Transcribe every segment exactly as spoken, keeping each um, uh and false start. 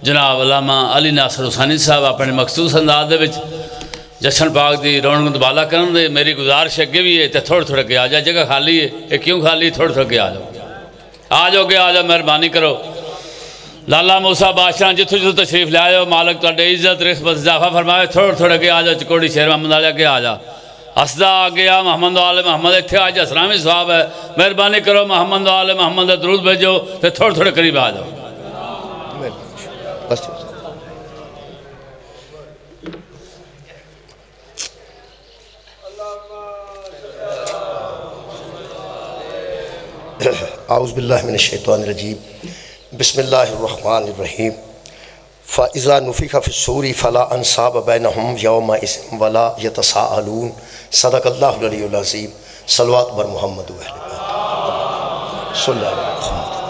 جناب علامہ علی ناصر حسینی صاحب اپنے مخصوص انداز دے وچ جشن پاک دی رونق دبالا کرن دے میری گزارش اگے بھی ہے تے تھوڑے تھوڑے کے آ جا جگہ خالی ہے یہ کیوں خالی تھوڑے تھوڑے کے آ جاؤ آ جاؤ کہ آ جاؤ مہربانی کرو لالا موسیٰ بادشاہ جتھو جتھو تشریف لے آئے ہو مالک تواڈے عزت رسبت اضافہ فرمائے تھوڑے تھوڑے کے آ جاؤ چکوڑی شیر محمد علیہ کے آ جا اسدہ آ گیا محمد آل محمد اتھے آج اسلامی صحاب ہے مہربانی کرو محمد آل محمد درود بھیجو تے تھوڑے تھوڑے قریب آ جاؤ اعوذ باللہ من الشیطان الرجیم بسم اللہ الرحمن الرحیم فَإِذَا نُفِخَ فِي الصُّورِ فَلَا أَنْصَابَ بَيْنَهُمْ يَوْمَئِذٍ وَلَا يَتَسَاءَلُونَ صدق اللہ العلی العظیم صلوات بر محمد و اہل بیت صلی اللہ علیہ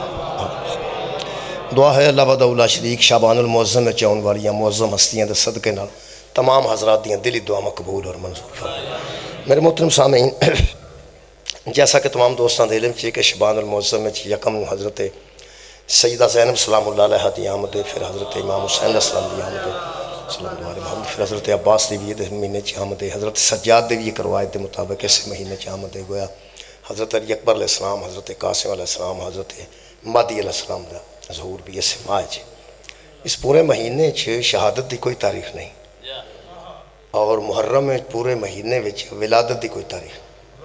وسلم دعا ہے اللہ وحدہ لا شریک شعبان المعظم میں چاہن والیاں معظم ہستیاں دے صدقے نال تمام حضرات دیاں دلی دعا مقبول اور منظور فرمائے میرے محترم سامعین جیسا کہ تمام دوستان دے علم چاہیے کہ شعبان المعظم میں یکم حضرت سیدہ زینب سلام اللہ علیہ دی آمد پھر حضرت امام حسین علیہ السلام دی آمد صلی اللہ علیہ محمد پھر حضرت عباس دی بھی مہینے چی آمد حضرت سجاد دی بھی ایک روایت دے مطابق اسے مہینے چی آمد گویا حضرت علی اکبر علیہ السلام حضرت قاسم علیہ السلام حضرت مہدی علیہ السلام دا ظہور بھی اسے ماہ چی اس پورے مہینے چی شہادت دی کوئی تاریخ نہیں اور محرم میں پورے مہینے وچ ولادت دی کوئی تاریخ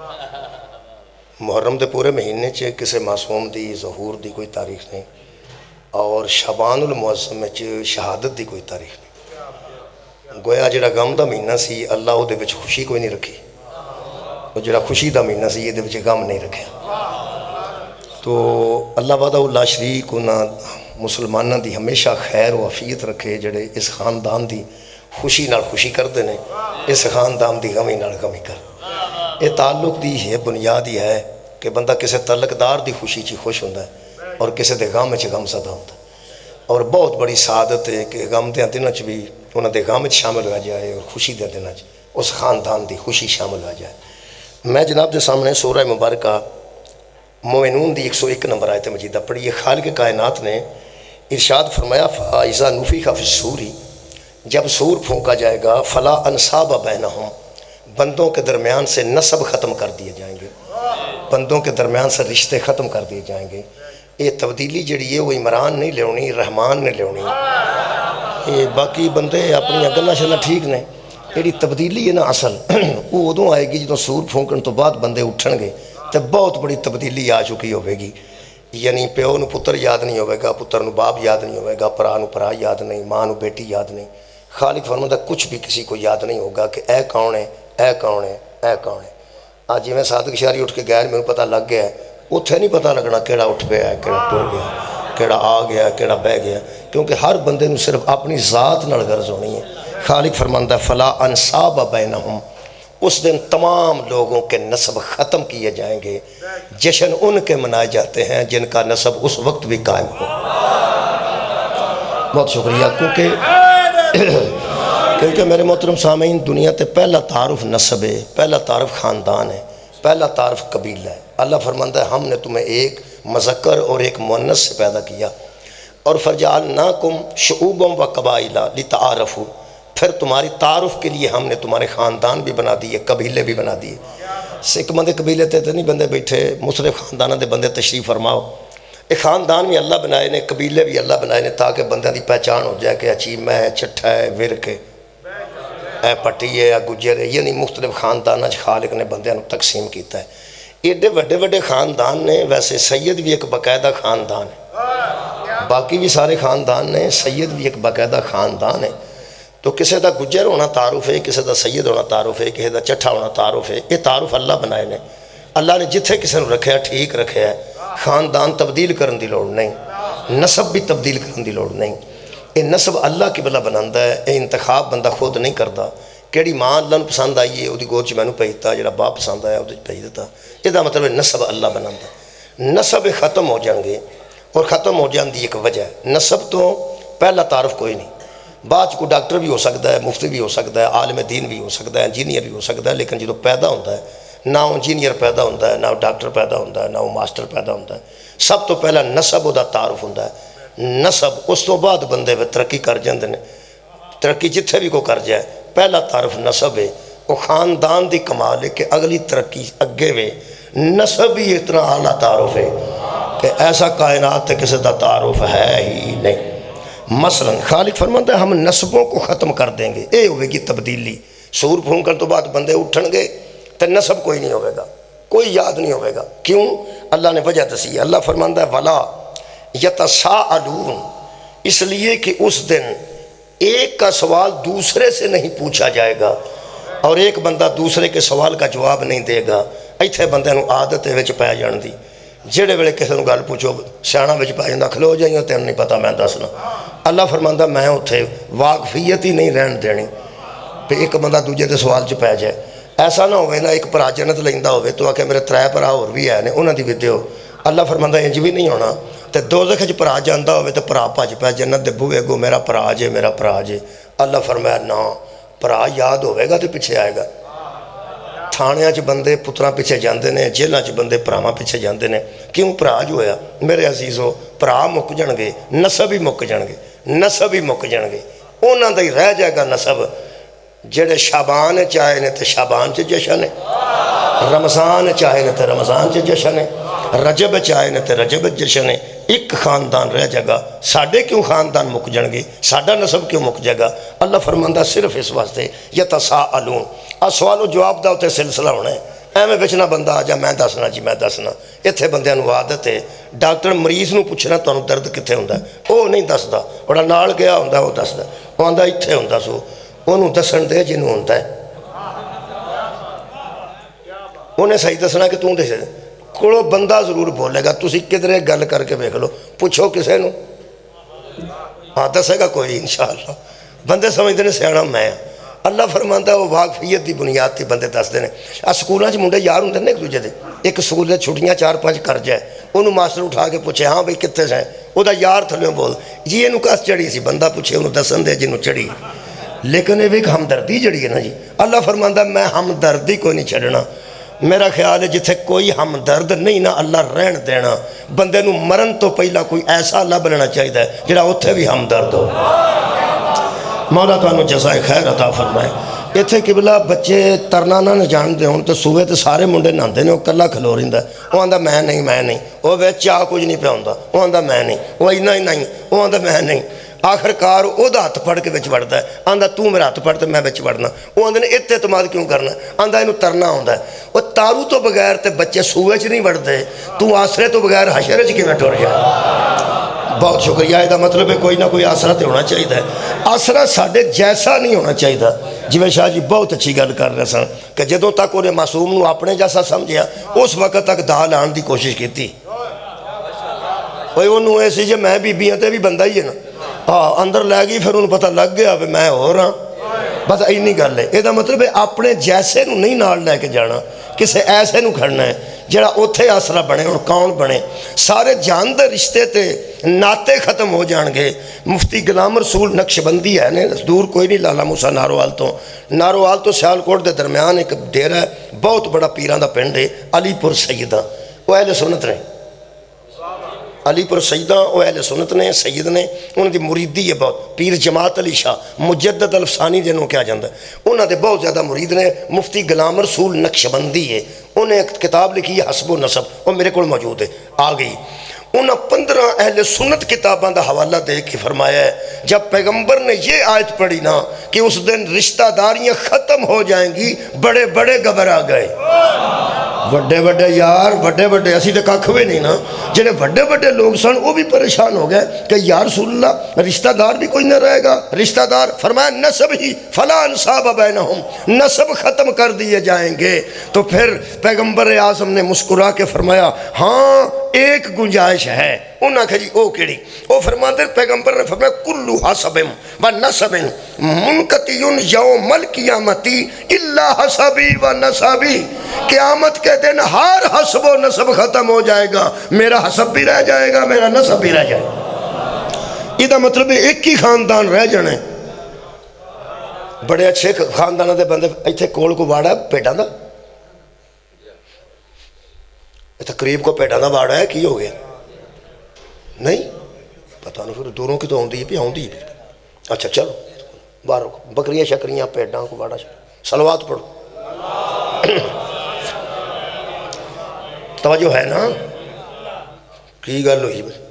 محرم دے پورے مہینے چے کسے معصوم دی ظہور دی کوئی تاریخ نہیں اور شعبان المعظم میں چے شہادت دی کوئی تاریخ نہیں گویا جڑا غم دا مہینہ سی اللہ او دے وچ خوشی کوئی نہیں رکھی اور جڑا خوشی دا مہینہ سی یہ دے وچ غم نہیں رکھیا تو اللہ وحدہ لا شریک انہاں مسلمانہ دی ہمیشہ خیر و عافیت رکھے جڑے اس خاندان دی خوشی نال خوشی کر دینے اس خاندان دی غمی نال غمی کر یہ تعلق دی ہے بنیاد ہی ہے کہ بندہ کسے تعلق دار دی خوشی چی خوش ہوندہ ہے اور کسے دے غم چی غم زدہ ہوندہ ہے اور بہت بڑی سعادت ہے کہ غم دے دنوں چی بھی انہوں دے غم چی شامل ہو جائے اور خوشی دے دنوں چی اس خاندان دی خوشی شامل ہو جائے میں جناب دے سامنے سورہ مبارکہ مومنون دی ایک سو ایک نمبر آیت مجیدہ پڑھی یہ خالق کائنات نے ارشاد فرمایا فَإِذَا نُفِخَ فِي الصُّورِ جب سور پھونکا جائے گا فَلَا أَنْصَابَ بَيْنَهُمْ بندوں کے درمیان سے نسب ختم کر دیے جائیں گے بندوں کے درمیان سے رشتے ختم کر دیے جائیں گے یہ تبدیلی جڑی ہے وہ عمران نہیں لیونی رحمان نے لیونی یہ باقی بندے اپنی گلاں شلاں ٹھیک نے یہ تبدیلی ہے نا اصل وہ ادوں آئے گی جدوں سور پھونکن تو بعد بندے اٹھن گے تو بہت بڑی تبدیلی آ چکی ہوئے گی یعنی پیو نو پتر یاد نہیں ہوئے گا پتر نو باپ یاد نہیں ہوئے گا پرا نو پرا یاد نہیں ماں نو بیٹی یاد نہیں خالق فرماتا کچھ بھی کسی کو یاد نہیں ہوگا کہ اے کون ہے اے کون ہے اے کون ہے آج جی میں صادق شہری اٹھ کے گیا میرے پتہ لگ گیا ہے اتھے نہیں پتہ لگنا کیڑا اٹھ گیا ہے کیڑا ٹر گیا کیڑا آ گیا کیڑا بہ گیا کیونکہ ہر بندے نو صرف اپنی ذات نال غرض ہونی ہے خالق فرماتا ہے فلا انصاب بینہم اس دن تمام لوگوں کے نسب ختم کیے جائیں گے جشن ان کے منائے جاتے ہیں جن کا نسب اس وقت بھی قائم ہو بہت شکریہ کیونکہ کیونکہ میرے محترم سامعین دنیا تے پہلا تعارف نسب ہے پہلا تعارف خاندان ہے پہلا تعارف قبیلہ ہے اللہ فرماتا ہے ہم نے تمہیں ایک مذکر اور ایک مؤنث سے پیدا کیا اور فَجَعَلْنَاكُمْ شُعُوبًا وَقَبَائِلًا لِتَعَارَفُوا پھر تمہاری تعارف کے لیے ہم نے تمہارے خاندان بھی بنا دیے قبیلے بھی بنا دیے سکھ بندے قبیلے تے نہیں بندے بیٹھے مختلف خاندانوں دے بندے تشریف فرماؤ ایک خاندان بھی اللہ بنائے نے قبیلے بھی اللہ بنائے نے تاکہ بندے دی پہچان ہو جائے کہ اچیمہ ہے چٹھا ہے ورک ہے اے پٹی ہے یا گجر ہے یعنی مختلف خاندانہ خالق نے بندے نو تقسیم کیتا ہے ایڈے وڈے وڈے خاندان نے ویسے سید بھی ایک باقاعدہ خاندان ہے باقی بھی سارے خاندان نے سید بھی ایک باقاعدہ خاندان ہے تو کسی دا گجر ہونا تعارف ہے کسی دا سید ہونا تعارف ہے کسی دا چٹھا ہونا تعارف ہے یہ تعارف اللہ بنائے نے اللہ نے جتھے کسی نے رکھا ٹھیک رکھا ہے خاندان تبدیل کرن دی لوڑ نہیں نسب بھی تبدیل کرن دی لوڑ نہیں یہ نسب اللہ کی بلا بناندہ ہے یہ انتخاب بندہ خود نہیں کرتا کیڑی ماں اللہ نے پسند آئی ہے وہ گود چ مینوں بھیجتا جڑا باپ پسند آیا وہ بھیج دیتا یہ مطلب ہے نسب اللہ بناندہ نسب ختم ہو جان گے اور ختم ہو جان دی ایک وجہ ہے نسب تو پہلا تعارف کوئی نہیں بعد کو ڈاکٹر بھی ہو سکتا ہے مفتی بھی ہو سکتا ہے عالم دین بھی ہو سکتا ہے انجینئر بھی ہو سکتا ہے لیکن جدو پیدا ہوتا ہے نہ وہ انجینئر پیدا ہوتا ہے نہ وہ ڈاکٹر پیدا ہوتا ہے نہ وہ ماسٹر پیدا ہوتا ہے سب تو پہلا نسب دا تعارف ہوتا ہے नसब उस तो बाद बंदे वे तरक्की कर जाते हैं। तरक्की जिथे भी कोई कर जाए पहला तारफ नसब है, वो खानदान की कमाल है कि अगली तरक्की अगे वे। नसब ही इतना आला तारुफ है कि ऐसा कायनात किसी का तारुफ है ही नहीं। मसलन खालिक फरमाता है हम नस्बों को ख़त्म कर देंगे, ये होगी तब्दीली। सूर फूंकण तो बाद बंदे उठणगे तो नसब कोई नहीं होगा, कोई याद नहीं होगा। क्यों? अल्लाह ने वजह दसी। अल्लाह फरमाता है वला यतसाअलून, इसलिए कि उस दिन एक का सवाल दूसरे से नहीं पूछा जाएगा और एक बंदा दूसरे के सवाल का जवाब नहीं देगा। इत्थे बंदे नूं आदत विच पै जाण दी, जेड़े वेले किसी नूं गल पूछो सियाणा विच पै जांदा, खलो जाइयो तैनूं नहीं पता मैं दसना। अल्लाह फरमांदा मैं उत्थे वाकफियत ही नहीं रहन देनी भी एक बंदा दूजे के सवाल च पै जाए। ऐसा ना होवे ना एक भरा जन्नत लैंदा होवे तो आखे मेरे त्रै भरा होर भी है ने उन्हां दी भी दिओ। अल्लाह फरमांदा इंज भी नहीं होना। तो दोज़ख च भरा जांदा होवे तो भरा भज पै जन्नत दे बूहे अगों मेरा भरा जे मेरा भरा जे। अल्लाह फरमाया ना, भरा याद होवेगा तो पिछे आएगा। थाणियां च बंदे पुत्रां पिछे जांदे ने, जेलां च बंदे भरावां पिछे जांदे ने। क्यों? भरा जो होया मेरे अजीज़ो, भरा मुक जाणगे, नसब ही मुक जाणगे, नसब ही मुक जाणगे, उन्हां दा ही रह जाएगा नसब। जेड़े शाबान चाहे ने तो शाबान च जशन है, रमज़ान चाहे ने तो रमज़ान च जशन है, रजब चाहे ने तो रजब जशन है। एक खानदान रह जाएगा। साढ़े क्यों खानदान मुक जाएंगे, साडा नसब क्यों मुक जाएगा? अल्लाह फरमांदा सिर्फ इस वास्ते यतसाअलून, आ सवालो जवाब दा उत्ते सिलसिला होना है। एवें बिच ना बंदा आ जा मैं दसना जी मैं दसना। इत्थे बंदियां नूं आदत है डॉक्टर मरीज़ नूं पुछना तुहानूं दर्द कित्थे हुंदा, वो नहीं दसदा, बड़ा नाल गया हुंदा वो दसदा, वो आंदा इत्थे हुंदा सो उन्होंने दसन दे जिन्हों होता है, उन्हें सही दसना कि तू दस को बंदा जरूर बोलेगा। तुसी किधरे गल करके वेख लो, पूछो किसी नूं, हाँ दसेगा कोई इंशाअल्लाह। बंदे समझते हैं सियाणा मैं। अल्लाह फरमांदा वो वाकफियत की बुनियाद से बंदे दसते हैं। आ स्कूलों मुंडे यार होंगे ना एक दूजे के, एक स्कूल छुट्टियां चार पाँच कर जाए उन्होंने मास्टर उठा के पूछे हाँ बई कितने से, वह यार थल्यों बोल जी इनू कस चढ़ी सी, बंदा पूछे उन्होंने दसन दे जिन्हों चढ़ी। लेकिन ये भी एक हमदर्दी जड़ी है ना जी। अल्लाह फरमांदा मैं हमदर्दी को नहीं छड़ना। मेरा ख्याल है जिथे कोई हमदर्द नहीं ना अल्लाह रहन देना। बंदे नूं मरन तो पहला कोई ऐसा लभ लेना चाहिए जिहड़ा उत्थे भी हमदर्द हो। मौला तुहानूं जज़ाए खैर अता फरमाए। इत्थे किबला बच्चे तरना ना जानते होण तो सूबे तो सारे मुंडे नहांदे ने, कल्ला खलो रहिंदा, वो आंदा मैं नहीं मैं नहीं, वो विच चाह कुछ नहीं पिया हुंदा, वो आंदा मैं नहीं, वो इन्ना ही नहीं, वो आंदा मैं नहीं। आखिरकार वह हथ फड़ के वड़ता है, आंदा तू मेरा हथ फड़ तो मैं बिच वड़ना। वो आंदे ने इत्ते एतमाद क्यों करना, आंदा इनू तरना आउंदा है। वो तारू तो बगैर तो बच्चे सूए च नहीं वड़ते, तू आसरे तो बगैर हशर च किवें टुर जाए। बहुत शुक्रिया। इसका मतलब है कोई ना कोई आसरा तो होना चाहिए। आसरा साढ़े जैसा नहीं होना चाहिए। जिवें शाह जी बहुत अच्छी गल कर रहे सन कि जदों तक उन्हें मासूम नूं अपने जैसा समझिया उस वक्त तक दाह लाने की कोशिश की। भाई उन्होंने ऐसी जे मैं बीबियां तो भी बंदा ही है ना, हाँ अंदर लै गई फिर उन्हें पता लग गया भी मैं हो रहा। बस इन्नी गल है। इसका मतलब है अपने जैसे नूं नहीं नाल लैके जाना, किसी ऐसे नूं खड़ना है जिहड़ा उत्थे आसरा बने। हुण कौन बने? सारे जान दे रिश्ते ते नाते खत्म हो जाएंगे। मुफ्ती गुलाम रसूल नक्शबंदी है ने, दूर कोई नहीं, लाला मूसा नारोवाल तो नारोवाल तो सियालकोट के दरम्यान एक डेरा है, बहुत बड़ा पीरां दा पिंड है, अलीपुर सईदा। वो अहले सुन्नत ने, अलीपुर सईदा वो अहले सुन्नत ने, सईद ने, उन्होंने मुरीदी है बहुत। पीर जमात अली शाह मुजद्दद अल्फसानी जिन्हों कहा जाता है, उन्होंने बहुत ज़्यादा मुरीद ने। मुफ्ती गुलाम रसूल नक्शबंदी है, उन्हें एक किताब लिखी है हसबो नसब, वो मेरे को मौजूद है, आ गई। उन्हें पंद्रह अहले सुन्नत किताबों का हवाला दे के फरमाया है जब पैगंबर ने ये आयत पढ़ी ना कि उस दिन रिश्तेदारियाँ ख़त्म हो जाएंगी, बड़े बड़े घबरा गए। वड्डे वड्डे यार वड्डे वड्डे असी तो कख भी नहीं ना, जिहड़े वड्डे वड्डे लोग सन वो भी परेशान हो गए कि यार रसूलुल्लाह रिश्तेदार भी कोई ना रहेगा। रिश्तेदार फरमाया नसब ही फला अंसाब बैनहुम, नसब ख़त्म कर दिए जाएंगे। तो फिर पैगंबर आज़म ने मुस्कुरा के फरमाया हाँ एक गुंजाइश है। उन्हें आखिया जी वो केड़ी? वो फरमाते पैगंबर ने फरमाया कुल्लु हसबिम व नसबिन मुनकतियुन यौमल क़ियामती इल्ला हसबी व नसबी। क़यामत के दिन हर हसबो नसब खत्म हो जाएगा, मेरा हसब भी रह जाएगा, मेरा नसब भी रह जाएगा। इसका मतलब एक ही खानदान रह जाने। बड़े अच्छे खानदानों के बंदे इत्थे कोल को वाड़ा भेड़ां दा, तकरीब को भेड़ां दा वाड़ा है, की हो गया? नहीं پتہ نہیں پھر دوروں کی تو آؤں پہ آؤں پہ اچھا چلو باہر بکریاں شکریاں پیڈاں کو باڑا صلوات پڑھو توجہ ہے نا کی گل ہوئی بھائی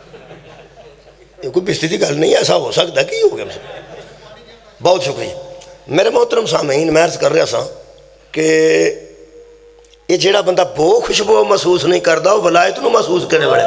یہ کوئی بستی کی گل نہیں ایسا ہو سکتا کی ہو گیا بہت شکریہ میرے محترم سامعین میں عرض کر رہا سا کہ یہ جیڑا بندہ بو خوشبو محسوس نہیں کرتا وہ ولایت نو محسوس کرنے والے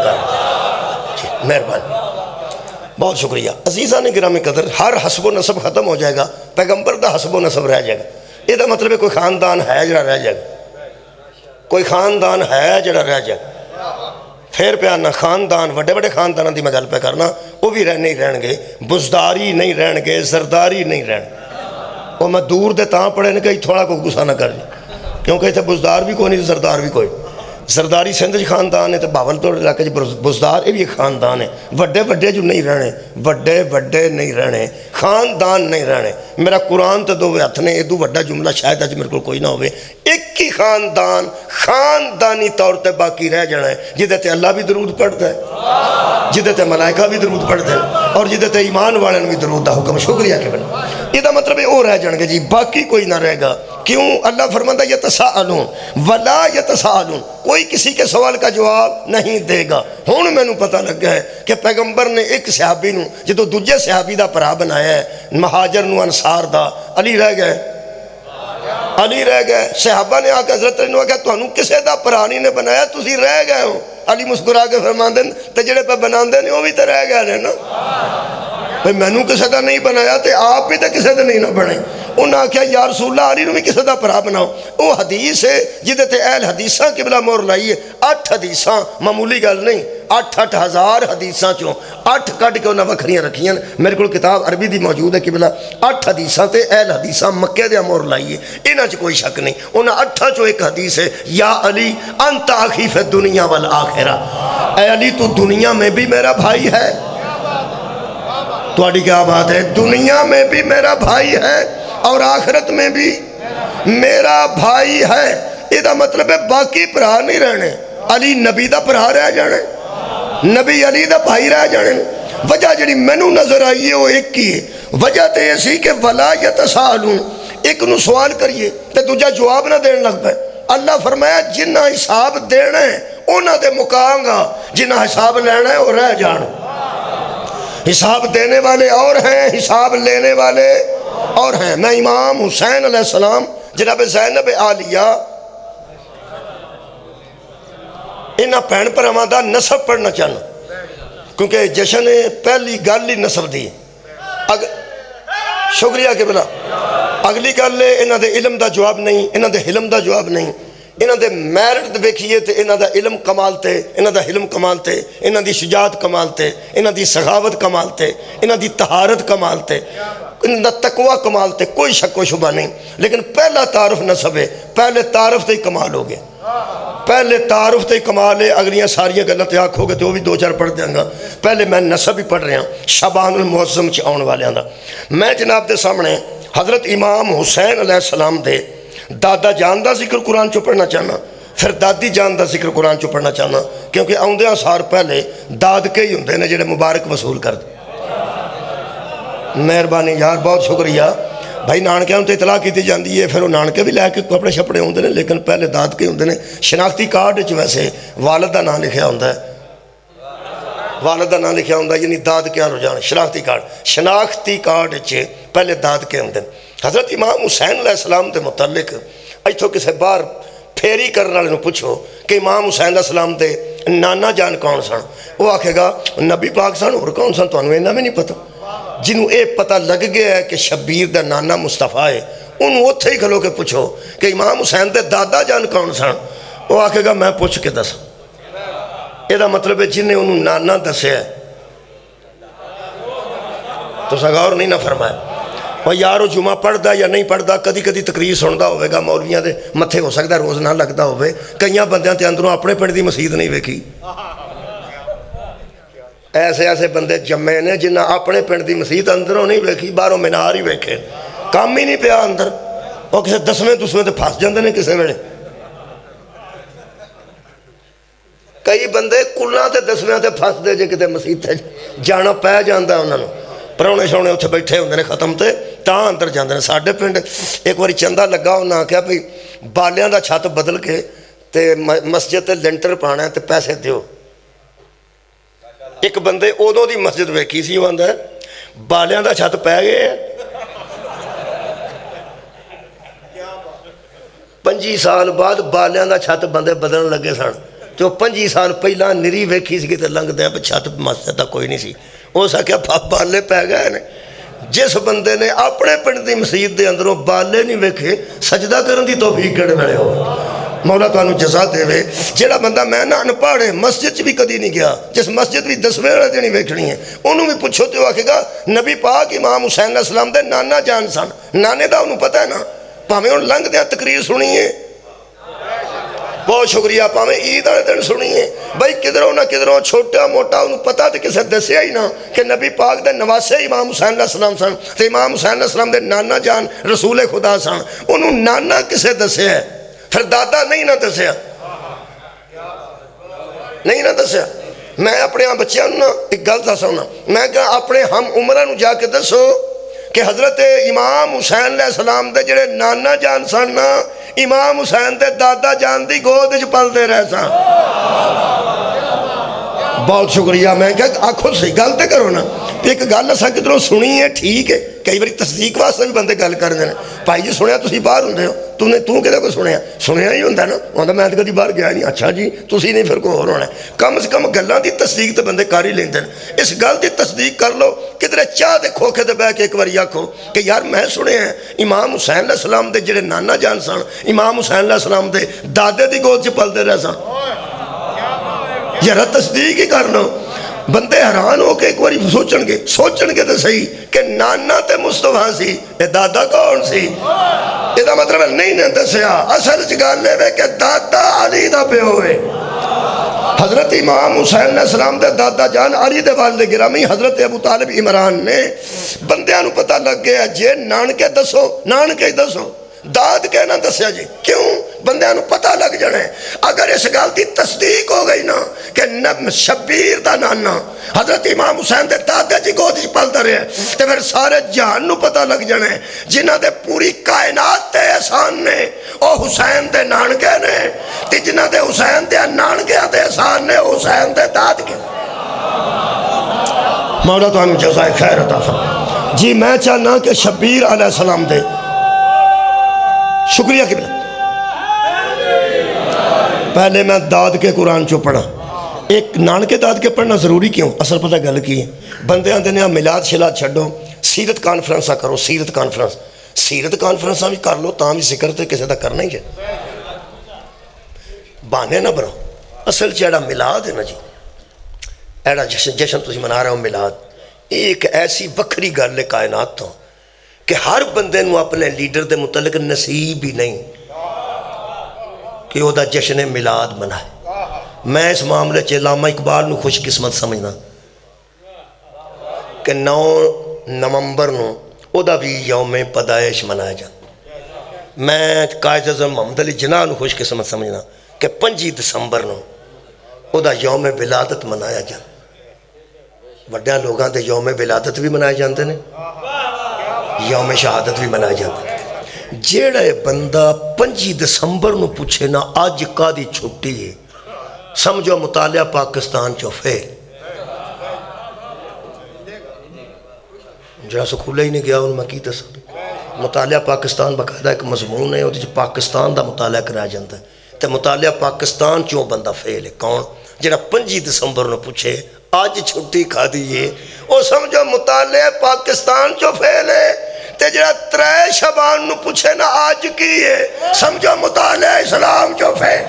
کر مہربانی بہت شکریہ عزیزان گرامی قدر ہر حسب و نسب ختم ہو جائے گا پیغمبر دا حسب و نسب رہ جائے گا یہ دا مطلب ہے کوئی خاندان ہے جڑا رہ جائے گا کوئی خاندان ہے جڑا رہ جائے گا پھر پہ آنا خاندان وڈے وڈے خاندان دی میں گل پہ کرنا وہ بھی رہ نہیں رہن گے بزداری نہیں رہن گے زرداری نہیں رہن گے وہ میں دور دے تاں پڑھے نہیں کہ تھوڑا کوئی گسا نہ کر جائے کیونکہ اتنے بزدار بھی کوئی نہیں زردار بھی کوئی زرداری سندھ جی خاندان ہے تو باول توڑ علاقے جی بزدار یہ بھی ایک خاندان ہے وڈے وڈے جو نہیں رہنے وڈے وڈے نہیں رہنے خاندان نہیں رہنے میرا قرآن تو دو ہاتھ نے ادو وڈا جملہ شاید اج میرے کو کوئی نہ ہوئے ایک ہی خاندان خاندانی طور تے باقی رہ جانا ہے جدے تے اللہ بھی درود پڑھتا ہے جدے تے ملائکہ بھی درود پڑھتے ہیں اور جدے تے ایمان والے بھی درود دا حکم شکریہ کے بنا یہ دا مطلب ہے وہ رہ جان گے جی باقی کوئی نہ رہے گا کیوں اللہ فرماتا یتساءلون ولا یتساءلون کوئی کسی کے سوال کا جواب نہیں دے گا ہون میں نو پتہ لگ گیا ہے کہ پیغمبر نے ایک صحابی نو جدو دوجہ صحابی دا پرا بنایا ہے مہاجر نو انصار دا علی رہ گئے علی رہ گئے صحابہ نے آکا حضرت علی نے کہا تو انہوں کسے دا پرانی نے بنایا تسی رہ گئے ہو علی مسکرا کے فرمان دیں تجڑے پہ بنان دیں وہ بھی تو رہ گئے نا بھئی میں نو کسے دا نہیں بنایا تے آپ بھی تو کسے دا نہیں نہ بنے انہوں نے کہا یا رسول اللہ علی نو بھی کسے دا پرا بناؤ وہ حدیث ہے جدے تے اہل حدیثاں قبلہ مور لائیے آٹھ حدیثاں معمولی گل نہیں آٹھ آٹھ ہزار حدیثاں چوں آٹھ کٹ کے انہوں نے وکھریاں رکھیاں میرے کو کتاب عربی دی موجود ہے قبلہ آٹھ حدیثاں تے اہل حدیثاں مکہ دے مور لائیے انہاں چ کوئی شک نہیں انہاں اٹھا چوں ایک حدیث ہے یا علی انت اخی فی الدنیا والآخرہ اے علی تو دنیا میں بھی میرا بھائی ہے تو اڈی کیا بات ہے دنیا میں بھی میرا بھائی ہے اور آخرت میں بھی میرا بھائی ہے یہ دا مطلب ہے باقی پرا نہیں رہنے علی نبی دا پرا رہ جانے نبی علی دا بھائی رہ جانے وجہ جڑی مینوں نظر آئی ہے وہ ایک کی ہے وجہ تے ایسی کہ ولا یتساءلون ایک نو سوال کریے تے دوجا جواب نہ دین لگ پائے اللہ فرمایا جنہ حساب دینا ہے انہاں دے مکاں گا جنہ حساب لینا ہے وہ رہ جان حساب دینے والے اور ہیں حساب لینے والے اور ہیں میں امام حسین علیہ السلام جناب زینب عالیہ انہاں پہن پر ہمارا نسب پڑھنا چاہنا کیونکہ جشن پہلی گل ہی نسب دی اگ... شکریہ کہ بلا اگلی گل ہے انہاں دے علم دا جواب نہیں انہاں دے حلم دا جواب نہیں انہاں دے میرٹ دیکھئے تے انہاں دا علم کمال تے انہاں دا حلم کمال تے انہاں دی شجاعت کمال تے انہاں دی سخاوت کمال تے انہاں دی طہارت کمال تے انہاں دا تقوی کمال تے کوئی شک و شبہ نہیں لیکن پہلا تعارف نسب ہے پہلے تعارف تے ہی کمال ہو گیا پہلے تعارف تے کمال ہے اگلیاں ساریاں غلط آنکھ ہو گئے تو وہ بھی دو چار پڑھ دیں گا پہلے میں نسب ہی پڑھ رہا ہوں شعبان المعظم چ آن والے آندا میں جناب دے سامنے حضرت امام حسین علیہ السلام دے دادا جان دا ذکر قرآن چو پڑھنا چاہنا پھر دادی جان دا ذکر قرآن چو پڑھنا چاہنا کیونکہ آؤندیاں سار پہلے داد کے ہی ہوندے نے جڑے مبارک وصول کر دے مہربانی یار بہت شکریہ بھائی نانکے ہوں تو اطلاع کی تھی جاندی ہے پھر وہ نانکے بھی لے کے کپڑے شپڑے ہوندے نے لیکن پہلے داد کے ہوندے نے شناختی کارڈ چ ویسے والد دا نام لکھیا ہوندا ہے والد دا نام لکھیا ہوندا ہے یعنی داد کیا رجحان شناختی کارڈ شناختی کارڈ چ پہلے داد کے ہوندے حضرت امام حسین علیہ السلام دے متعلق ایتھوں کسے بار پھیری کرنے والے پوچھو کہ امام حسین علیہ السلام دے نانا جان کون سن وہ آکھے گا نبی پاک سن اور کون سن تو انہوں اینا میں نہیں پتا جنہوں اے پتہ لگ گیا ہے کہ شبیر دا نانا مصطفیٰ ہے انہوں اتھے ہی کھلو کے پوچھو کہ امام حسین دے دادا جان کون سن وہ آکھے گا میں پوچھ کے دس یہ دا مطلب ہے جنہیں انہوں نانا دسے ہے تو سگاور نہیں نہ فرمایا وہ یارو جمعہ پڑھ دا یا نہیں پڑھ دا کدی کدی تقریر سندا ہوئے گا مولویاں دے متھے ہو سکتا ہے روز نہ لگتا ہوئے کئیاں بندیاں تے اندروں اپنے پڑھ دی مسجد نہیں ویکھی ایسے ایسے بندے جمعے نے جنہ اپنے پنڈ دی مسجد اندروں نہیں ویکھی باہروں مینار ہی ویکھے کام ہی نہیں پیا اندر وہ کسے دسویں دسویں تے پھاس جاندے نے کسے ویلے کئی بندے کلاں تے دسویں تے پھس دے جے کتے مسیطے جانا پہ جاندہ انہوں نے پراؤنے شونے اتھے بیٹھے ہوندے نے ختم تے تاں اندر جاندے نے ساڑھے پنڈ ایک باری چندہ لگا انہوں نے کہا بھی بالیاں دا چھت بدل کے تے مسجد تے لینٹر پانا ہے تے پیسے دیو ایک بندے اودوں دی مسجد ویکھی سی ہوندہ ہے بالیاں دا چھت پہ گئے پنجی سال بعد بالیاں دا چھت بندے بدلن لگے سن جو پنجی سال پہلا نری ویکھی سی تے لنگ دیں پہ چھت مسجد دا کوئی نہیں سی وہ سکیا بالے پہ گئے نے جس بندے نے اپنے پنڈ دی مسجد دے اندروں بالے نہیں ویکھے سجدہ کرن دی توفیق کڑے ملے ہو مولا تو انہوں جزا دے وے جیڑا بندہ میں نہ پاڑے مسجد بھی کدی نہیں گیا جس مسجد بھی دسویں والے دن ویکھنی ہے انہوں بھی پوچھو تو آکھے گا نبی پاک امام حسین علیہ السلام دے نانا جان سن نانے دا انہوں پتہ ہے نا پاہمیں ان لنگ دیا تقریر سنیے بہت شکریہ پاہمیں عید والے دن سنیے بھائی کدھروں نہ کدھروں چھوٹا موٹا انہوں پتہ تے کسے دسیا ہی نا کہ نبی پاک دے نواسے امام حسین علیہ السلام سن تے امام حسین علیہ السلام دے نانا جان رسول خدا سن انہوں نانا کسے دسیا ہے پھر دادا نہیں نہ دسیا نہیں نہ دسیا میں اپنے ہاں بچیاں نا ایک گل دسا ہونا میں کہا اپنے ہم عمرہ نو جا کے دسو کہ حضرت امام حسین علیہ السلام دے جڑے نانا جان سن نا امام حسین دے دادا جان دی گود جو پل دے رہے سن بہت شکریہ میں کہا آنکھوں سے گلتے کرو نا ایک گل اسا کدھروں سنی ہے ٹھیک ہے کئی باری تصدیق واسطے بھی بندے گل کر دینے بھائی جی سنیا تسی باہر ہوندے ہو تو نے تو کدھے کو سنیا سنیا ہی ہوندہ نا وہاں میں کدھی باہر گیا نہیں اچھا جی تسی نہیں پھر کو ہو رہنا ہے کم از کم گلان دی تصدیق تے بندے کاری لیندے ہیں اس گل دی تصدیق کر لو کدھرے چاہ دے کھوکے دے بے کے ایک باری آکھو کہ یار میں سنے ہیں امام حسین علیہ السلام دے جڑے نانا جان سن امام حسین علیہ السلام دے دادے دی گود چ پل دے رہے سن یار تصدیق ہی کر لو بندے حیران ہو کے ایک باری سوچن گے سوچن گے تو صحیح کہ نانا تے مصطفیٰ سی اے دادا کون سی یہ دا مطلب نہیں نہ دسیا اصل چگال لے وے کہ دادا علی دا پہ ہوئے حضرت امام حسین علیہ السلام دے دادا جان علی دے والد گرامی حضرت ابو طالب عمران نے بندیاں نو پتہ لگ گیا جے نان کے دسو نان کے دسو داد کہنا دسیا جی کیوں بندیاں نو پتہ لگ جانے اگر اس گالتی تصدیق ہو گئی نا کہ نب شبیر دا نانا حضرت امام حسین دے دادے جی گود جی پل در ہے تو پھر سارے جہان نو پتہ لگ جانے جنہ دے پوری کائنات تے احسان نے او حسین دے نان کے نے تی جنہ دے حسین دے نان کے دے احسان نے حسین دے داد کے مولا تو انہوں جزائے خیر عطا فرمائے جی میں چاہنا کہ شبیر علیہ السلام دے شکریہ کہ پہلے میں داد کے قرآن چو پڑھا ایک نان کے داد کے پڑھنا ضروری کیوں اصل پتہ گل کی ہے بندے آن دینے ملاد شلاد چھڑو سیرت کانفرنسا کرو سیرت کانفرنس سیرت کانفرنسا بھی کر لو تاں بھی ذکر تے کسے دا کرنا ہی ہے بانے نہ بناو اصل چیڑا ملاد ہے نا جی ایڑا جشن جشن تجھے منا رہا ہوں ملاد ایک ایسی وکری گل ہے کائنات تو کہ ہر بندے نو اپنے لیڈر دے متعلق نصیب ہی نہیں کہ وہ دا جشن ملاد منائے میں اس معاملے چے علامہ اقبال نو خوش قسمت سمجھنا کہ نو نومبر نو وہ دا بھی یوم پیدائش منایا جاتا میں قائد اعظم محمد علی جناح نو خوش قسمت سمجھنا کہ پنجی دسمبر نو وہ دا یوم ولادت منایا جاتا وڈیاں لوگاں دے یوم ولادت بھی منائے جاندے نے یوم شہادت بھی منائے جاتے جیڑا بندہ پنجی دسمبر نو پوچھے نا آج کا دی چھٹی ہے سمجھو مطالعہ پاکستان چو فیل جہاں سکولہ ہی نہیں گیا ان میں کی تصور مطالعہ پاکستان باقاعدہ ایک مضمون ہے اور پاکستان دا مطالعہ کرا جاتا ہے تو مطالعہ پاکستان چو بندہ فیل ہے کون جڑا پنجی دسمبر نو پوچھے آج چھٹی کھا دیئے وہ سمجھو مطالعہ پاکستان چو فیل ہے تے جڑا ترے شبان نو پوچھے نا آج کی ہے سمجھو مطالعہ اسلام چو فیل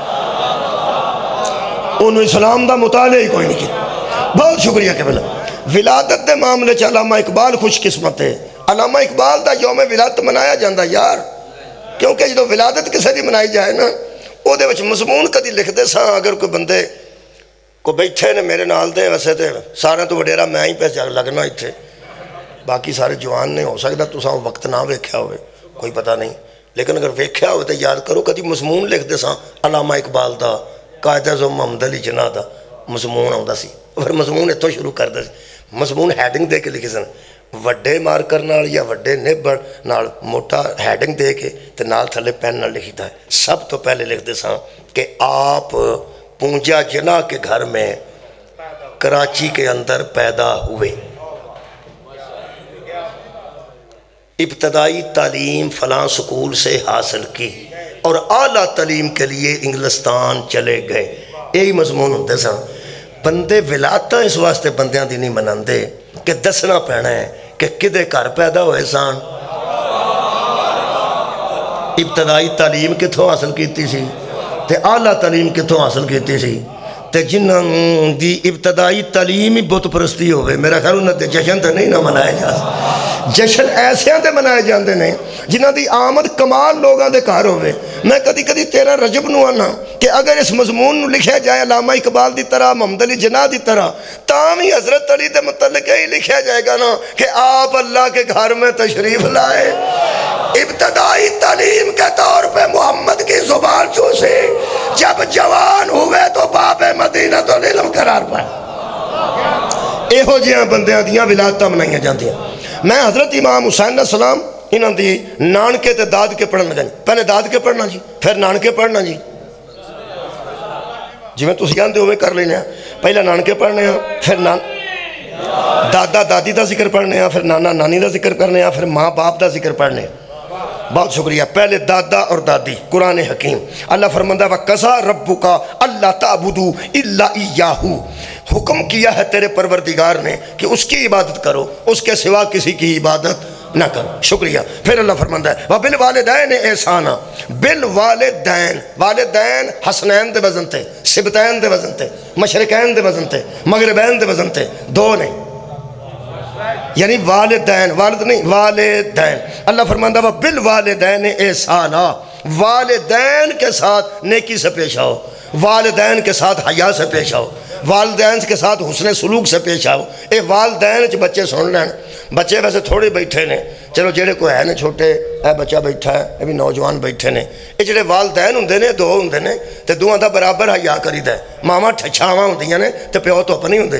انہوں اسلام دا مطالعہ ہی کوئی نہیں کی بہت شکریہ کہ بلا ولادت دے معاملے چا علامہ اقبال خوش قسمت ہے علامہ اقبال دا یوم ولادت منایا جاندہ یار کیونکہ جو ولادت کسے دی منائی جائے نا وہ دے وچ مضمون کدی لکھ دے ساں اگر کوئی بندے کو بیٹھے نے میرے نال دے ویسے تے سارے تو وڈیرا میں ہی پہ لگنا اتھے باقی سارے جوان نے ہو سکتا تو ساں وقت نہ ویکھیا ہوئے کوئی پتہ نہیں لیکن اگر ویکھیا ہوئے تو یاد کرو کدی مضمون لکھ دے ساں علامہ اقبال دا قائد اعظم محمد علی جناح دا مضمون آتا سی، پھر مضمون اتوں شروع کرتا سی، مضمون ہیڈنگ دے کے لکھے سن، وڈے مارکر نال یا وڈے نبڑ نال موٹا ہیڈنگ دے کے تے نال تھلے پین نال لکھیتا ہے۔ سب تو پہلے لکھ دے ساں کہ آپ پونجا جناح کے گھر میں کراچی کے اندر پیدا ہوئے، ابتدائی تعلیم فلاں سکول سے حاصل کی اور اعلیٰ تعلیم کے لیے انگلستان چلے گئے۔ یہی مضمون ہوتے سن۔ بندے ولادتاں اس واسطے بندیاں دی نہیں مناندے کہ دسنا پینا ہے کہ کدے گھر پیدا ہوئے سن، ابتدائی تعلیم کتھوں حاصل کیتی سی تے اعلیٰ تعلیم کتھوں حاصل کیتی سی، تے جنہاں دی ابتدائی تعلیم ہی بت پرستی ہوئے، میرا خیال انہاں دے جشن تے نہیں نہ منائے جا جشن ایسے تے منائے جاندے نہیں جنہاں دی آمد کمال لوگاں دے گھر ہوئے۔ میں کدی کدی تیرہ رجب نو آنا کہ اگر اس مضمون نو لکھیا جائے علامہ اقبال دی طرح، محمد علی جناح دی طرح، تاں بھی حضرت علی دے متعلق ہی لکھیا جائے گا نا کہ آپ اللہ کے گھر میں تشریف لائے، ابتدائی تعلیم کے طور پہ محمد کی زبان چوسے، جب جوان ہوئے تو باب مدینہ تو علم قرار پائے۔ اے ہو جیاں بندیاں دیاں ولادتاں منائیاں جاندیاں۔ میں حضرت امام حسین علیہ السلام انہاں دی نانکے تے داد کے پڑھن لگا جی، پہلے داد کے پڑھنا جی، پھر نانکے پڑھنا جی، جی میں تسی جانتے ہوئے کر لینے ہیں، پہلے نانکے پڑھنے ہیں، پھر نان دادا دادی دا ذکر پڑھنے ہیں، پھر نانا نانی دا ذکر کرنے ہیں، پھر ماں باپ دا ذکر پڑھنے ہیں۔ بہت شکریہ۔ پہلے دادا اور دادی، قرآن حکیم، اللہ فرماندہ وَقَضَىٰ رَبُّكَ أَلَّا تَعْبُدُوا إِلَّا إِيَّاهُ، حکم کیا ہے تیرے پروردگار نے کہ اس کی عبادت کرو، اس کے سوا کسی کی عبادت نہ کرو۔ شکریہ۔ پھر اللہ فرماندہ ہے وَبِالْوَالِدَيْنِ إِحْسَانًا، بالوالدین، والدین حسنین دے وزن تے، سبتین دے وزن تے، مشرقین دے وزن تے، مغربین دے وزن تے، دو نے، یعنی والدین، والد نہیں والدین۔ اللہ فرماندہ ہے بالوالدین احسانا، والدین کے ساتھ نیکی سے پیش آؤ، والدین کے ساتھ حیا سے پیش آؤ، والدین کے ساتھ حسن سلوک سے پیش آؤ۔ اے والدین چ بچے سن لین، بچے ویسے تھوڑے بیٹھے نے، چلو جڑے کوئی ہے نا چھوٹے، اے بچہ بیٹھا ہے، اے بھی نوجوان بیٹھے نے، اے جڑے والدین ہوندے نے دو ہوندے نے تے دوہاں دا برابر حیا کریدا ہے۔ ماواں ٹھچاواں ہوندیاں نے تے پیو تو اپنے ہوندے۔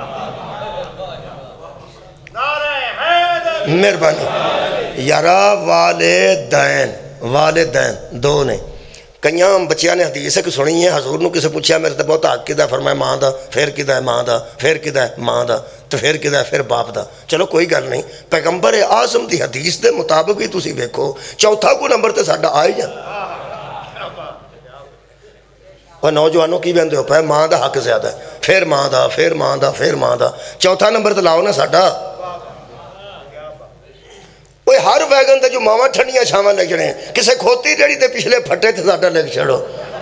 مہربانی یارا، والدین والدین دو نے۔ کئیاں بچیاں نے حدیث ایک سنی ہے، حضور نو کسے پوچھا میرے تے بہت حق کدا، فرمایا ماں دا، پھر کدا ہے ماں دا، پھر کدا ہے ماں دا، تو پھر کدا ہے پھر باپ دا۔ چلو کوئی گل نہیں، پیغمبر اعظم دی حدیث دے مطابق ہی تسی ویکھو، چوتھا کو نمبر تے ساڈا آ ہی جا۔ اور نوجوانوں کی بندے ہو پائے ماں دا حق زیادہ ہے، پھر ماں دا، پھر ماں دا، پھر ماں دا، چوتھا نمبر تے لاؤ نا ساڈا۔ کوئی ہر ویگن تے جو ماما ٹھنڈیاں چھاواں لگ جڑے ہیں، کسے کھوتی ریڑی تے پچھلے پھٹے تے ساڈا لگ چھڑو۔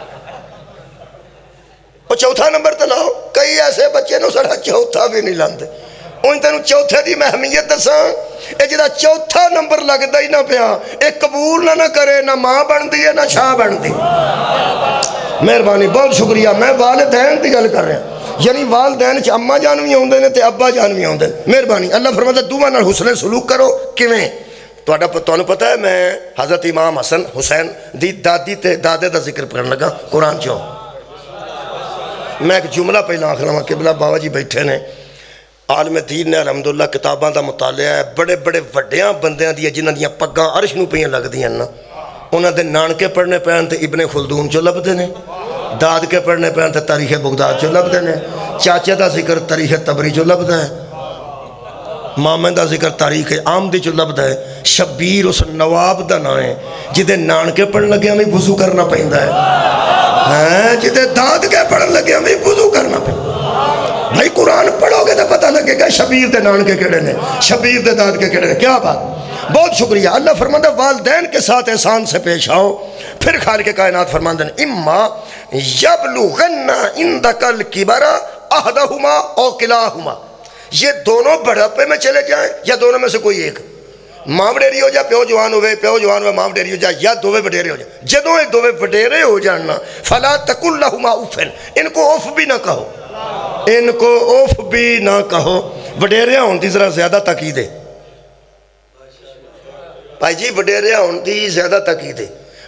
وہ چوتھا نمبر تے لاؤ، کئی ایسے بچے نو ساڈا چوتھا بھی نہیں لاندے۔ ان تینوں چوتھے دی اہمیت دساں، اے جدا چوتھا نمبر لگدا ہی نہ پیا، اے قبول نہ نہ کرے، نہ ماں بندی ہے نہ شاہ بندی۔ مہربانی، بہت شکریہ۔ میں والدین دی گل کر رہا ہوں، یعنی والدین چ اماں جان بھی ہوندے نے تے ابا جان بھی ہوندے نے۔ مہربانی، اللہ فرماتا دوواں نال حسن سلوک کرو۔ کیویں؟ تمہیں پتہ ہے میں حضرت امام حسن حسین دی دادی تے دادے دا ذکر کرنے لگا قرآن چوں۔ میں ایک جملہ پہلے آخر ہوں، قبلہ بابا جی بیٹھے نے، عالم دین نے الحمدللہ کتاباں دا مطالعہ ہے، بڑے بڑے وڈیاں بندیاں دی جنہاں دیاں پگاں عرش نو پیاں لگ دیاں نا، انہاں دے نانکے پڑھنے پہن تے ابن خلدون چو لبدے نے، داد کے پڑھنے پہن تے تاریخ بغداد چو لبدے نے، چاچے دا ذکر تاریخ تبری چو لبدے ہے، مامن دا ذکر تاریخ عام دی چو لبدا ہے۔ شبیر اس نواب دا نا ہے جدے نانکے پڑھن لگے ہمیں وضو کرنا پہندا ہے، جدے داد کے پڑھن لگے ہمیں وضو کرنا پہندا۔ بھائی قرآن پڑھو گے تو پتہ لگے گا شبیر دے نانکے کیڑے نے، شبیر دے داد کے کیڑے نے۔ کیا بات، بہت شکریہ۔ اللہ فرماتا والدین کے ساتھ احسان سے پیش آؤ۔ پھر خالق کائنات فرماتے ہیں اما یبلغن عندک الکبر احدہما او کلاہما، یہ دونوں بڑھاپے میں چلے جائیں یا دونوں میں سے کوئی ایک، ماں وڈیری ہو جائے، پیو جوان ہوئے، پیو جوان ہوئے، ماں وڈیری ہو جائے، یا دووے وڈیرے ہو جائیں۔ جدوں یہ دووے وڈیرے ہو جاننا فلا تقل لہما اوفن، ان کو اوف بھی نہ کہو، ان کو اوف بھی نہ کہو۔ وڈیرے ہون دی ذرا زیادہ تاکید ہے بھائی جی، وڈیرے ہون دی زیادہ تاکید ہے۔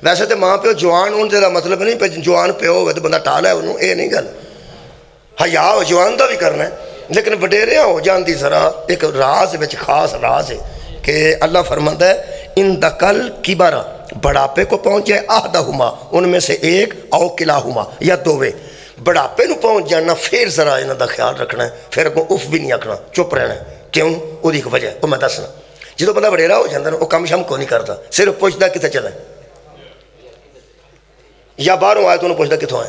ویسے تو ماں پیو جوان ہونے کا مطلب نہیں پہ جوان پیو ہوئے تو بندہ ٹال ہے انہوں یہ نہیں گل حیا ہو جوان دا بھی کرنا ہے لیکن وڈیریاں ہو جاندی ذرا ایک راز وچ خاص راز ہے کہ اللہ فرماتا ہے ان دکل کبارا بڑھاپے کو پہنچ جائے آہدہما ان میں سے ایک او کلاہما یا دووے بڑھاپے نو پہنچ جانا پھر ذرا انہاں دا خیال رکھنا ہے پھر اگوں اف بھی نہیں آکھنا چپ رہنا ہے کیوں وہ ایک وجہ ہے وہ میں دسنا جدو بندہ وڈیرا ہو جاتا ہے وہ کم شم کو نہیں کرتا صرف پوچھتا کتنے چلا ہے یا باہروں آئے تو انہوں پوچھتا کتوں آئے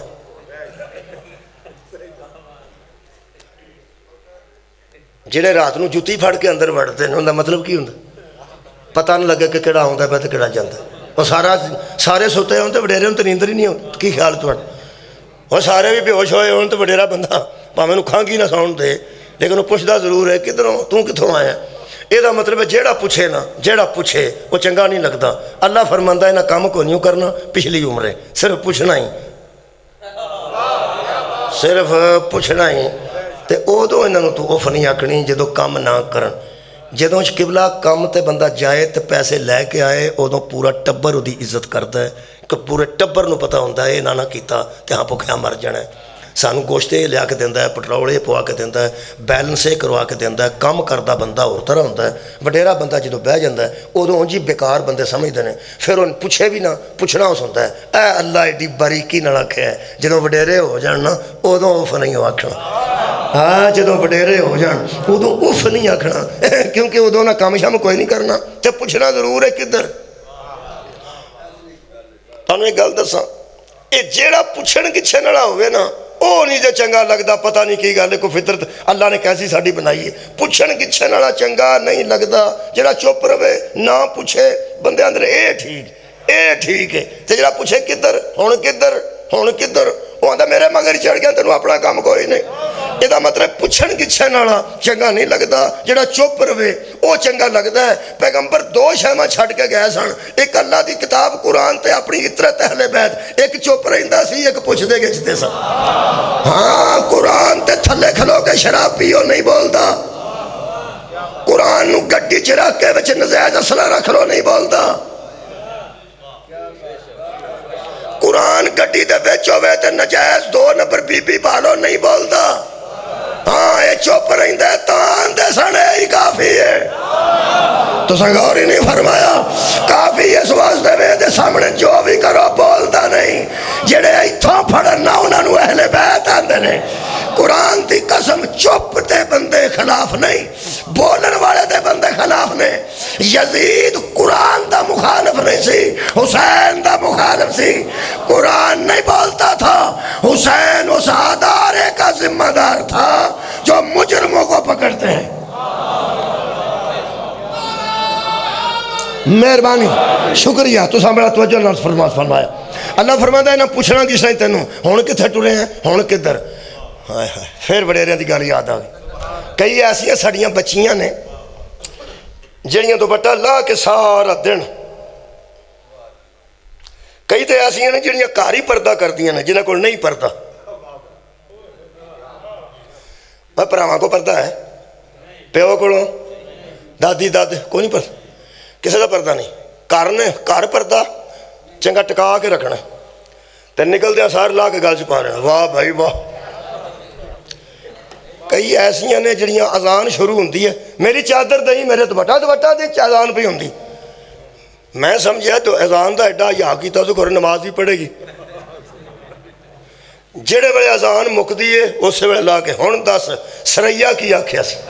جڑے رات نو جُتی پھڑ کے اندر وڑتے ہیں ان کا مطلب کی ہوتا پتہ نہ لگے کہ کہڑا ہوتا ہے پہ کہڑا جاتا ہے وہ سارا سارے سوتے ہوتے وڈیرے ہوں تو نیندر ہی نہیں ہوتی کی خیال تو وہ سارے بھی بے ہوش ہوئے ہوں تو وڈیرا بندہ پاویں نو کھانگی نہ ساؤن دے لیکن وہ پوچھتا ضرور ہے کدھروں تو کتوں آیا یہ مطلب ہے جیڑا پوچھے نا جیڑا پوچھے وہ چنگا نہیں لگتا اللہ فرماندا ہے نہ کام کو نہیں کرنا پچھلی عمریں صرف پوچھنا ہی صرف پوچھنا ہی تے ادو انہوں تو اف نہیں آکھنی جدو کام نہ کرن جدو قبلہ کام تے بندہ جائے تے پیسے لے کے آئے ادو پورا ٹبر دی عزت کرتا ہے کہ پورے ٹبر نو پتہ ہوتا ہے نہ نہ کیتا تے ہاں بھکھیا مر جانا ہے سانو گوشتے لیا کے دینا ہے پٹرولے پوا کے دینا ہے بیلنسے کروا کے دینا ہے کام کرتا بندہ اور طرح ہوتا ہے وڈیرا بندہ جدو بہ جاتا ہے ادو انجی بیکار بندے سمجھتے ہیں پھر ان پوچھے بھی نہ پوچھنا اس ہوتا ہے اے اللہ ایڈی باریکی نہ رکھے ہے جدو وڈیرے ہو جان نا ادو اف نہیں ہو آکھنا ہاں جدو وڈیرے ہو جان ادو اف نہیں آکھنا کیونکہ ادو نہ کام شام کوئی نہیں کرنا تے پوچھنا ضرور ہے کدھر تانوں ایک گل دساں اے جیڑا پوچھن کچھے نڑا ہوئے نا وہ نہیں جو چنگا لگتا پتہ نہیں کی گل ہے کوئی فطرت اللہ نے کیسی ساڑی بنائی ہے پوچھن کچھے نڑا چنگا نہیں لگتا جڑا چپ رہے نہ پوچھے بندے اندر اے ٹھیک اے ٹھیک ہے تے جڑا پوچھے کدھر ہون کدھر ہون کدھر وہ آتا میرے مگر چڑھ گیا تینوں اپنا کام کوئی نہیں یہ مطلب پوچھن کچھے نالا چنگا نہیں لگتا جڑا چپ رہے وہ چنگا لگتا ہے پیغمبر دو شہمہ چھڑ کے گئے سن ایک اللہ دی کتاب قرآن تے اپنی اطرت اہل بیت ایک چپ رہندا سی ایک پوچھ دے گچتے سن ہاں قرآن تے تھلے کھلو کے شراب پیو نہیں بولتا قرآن نو گڈی چرا کے بچے نزیز اصلہ رکھ لو نہیں بولتا قرآن گڈی دے بیچو وے تے نجائز دو نمبر بی بی بالو نہیں بولتا ہاں یہ چوپ رہندہ ہے تان دے سنے ہی کافی ہے تو سنگور ہی نہیں فرمایا کافی اس واسطے میں دے سامنے جو بھی کرو بولتا نہیں جڑے ایتھوں پھڑنا انہوں اہل بیت آندے نے قرآن دی قسم چپ دے بندے خلاف نہیں بولن والے دے بندے خلاف نہیں یزید قرآن دا مخالف نہیں سی حسین دا مخالف سی قرآن نہیں بولتا تھا حسین اس ادارے کا ذمہ دار تھا جو مجرموں کو پکڑتے ہیں مہربانی شکریہ تو سامنے توجہ نہ فرمایا اللہ فرماتا ہے نہ پوچھنا کس نہیں تینوں ہون کتھے ٹرے ہیں ہون کدھر پھر وڈیریاں دی گل یاد آ گئی کئی ایسیاں ساڑیاں بچیاں نے جڑیاں دوپٹہ لا کے سارا دن کئی تو ایسیاں نے جڑیاں کاری پردہ کر دیا نے جنہیں کو نہیں پردہ میں پراواں کو پردہ ہے پیو کو دادی داد کوئی نہیں پردہ کسی کا پردہ نہیں کار نے کار پردہ چنگا ٹکا کے رکھنا تے نکل دیا سار لا کے گل چھپا رہے ہیں واہ بھائی واہ کئی ایسیاں نے جڑیاں اذان شروع ہوندی ہے میری چادر دیں میرے دوپٹہ دوپٹہ دیں اذان پہ ہوندی میں سمجھا تو اذان دا ایڈا یا کیتا تو گھر نماز بھی پڑھے گی جڑے بڑے اذان مک دیئے اس سے بڑے لا کے ہون دس سریا کی آکھیا سی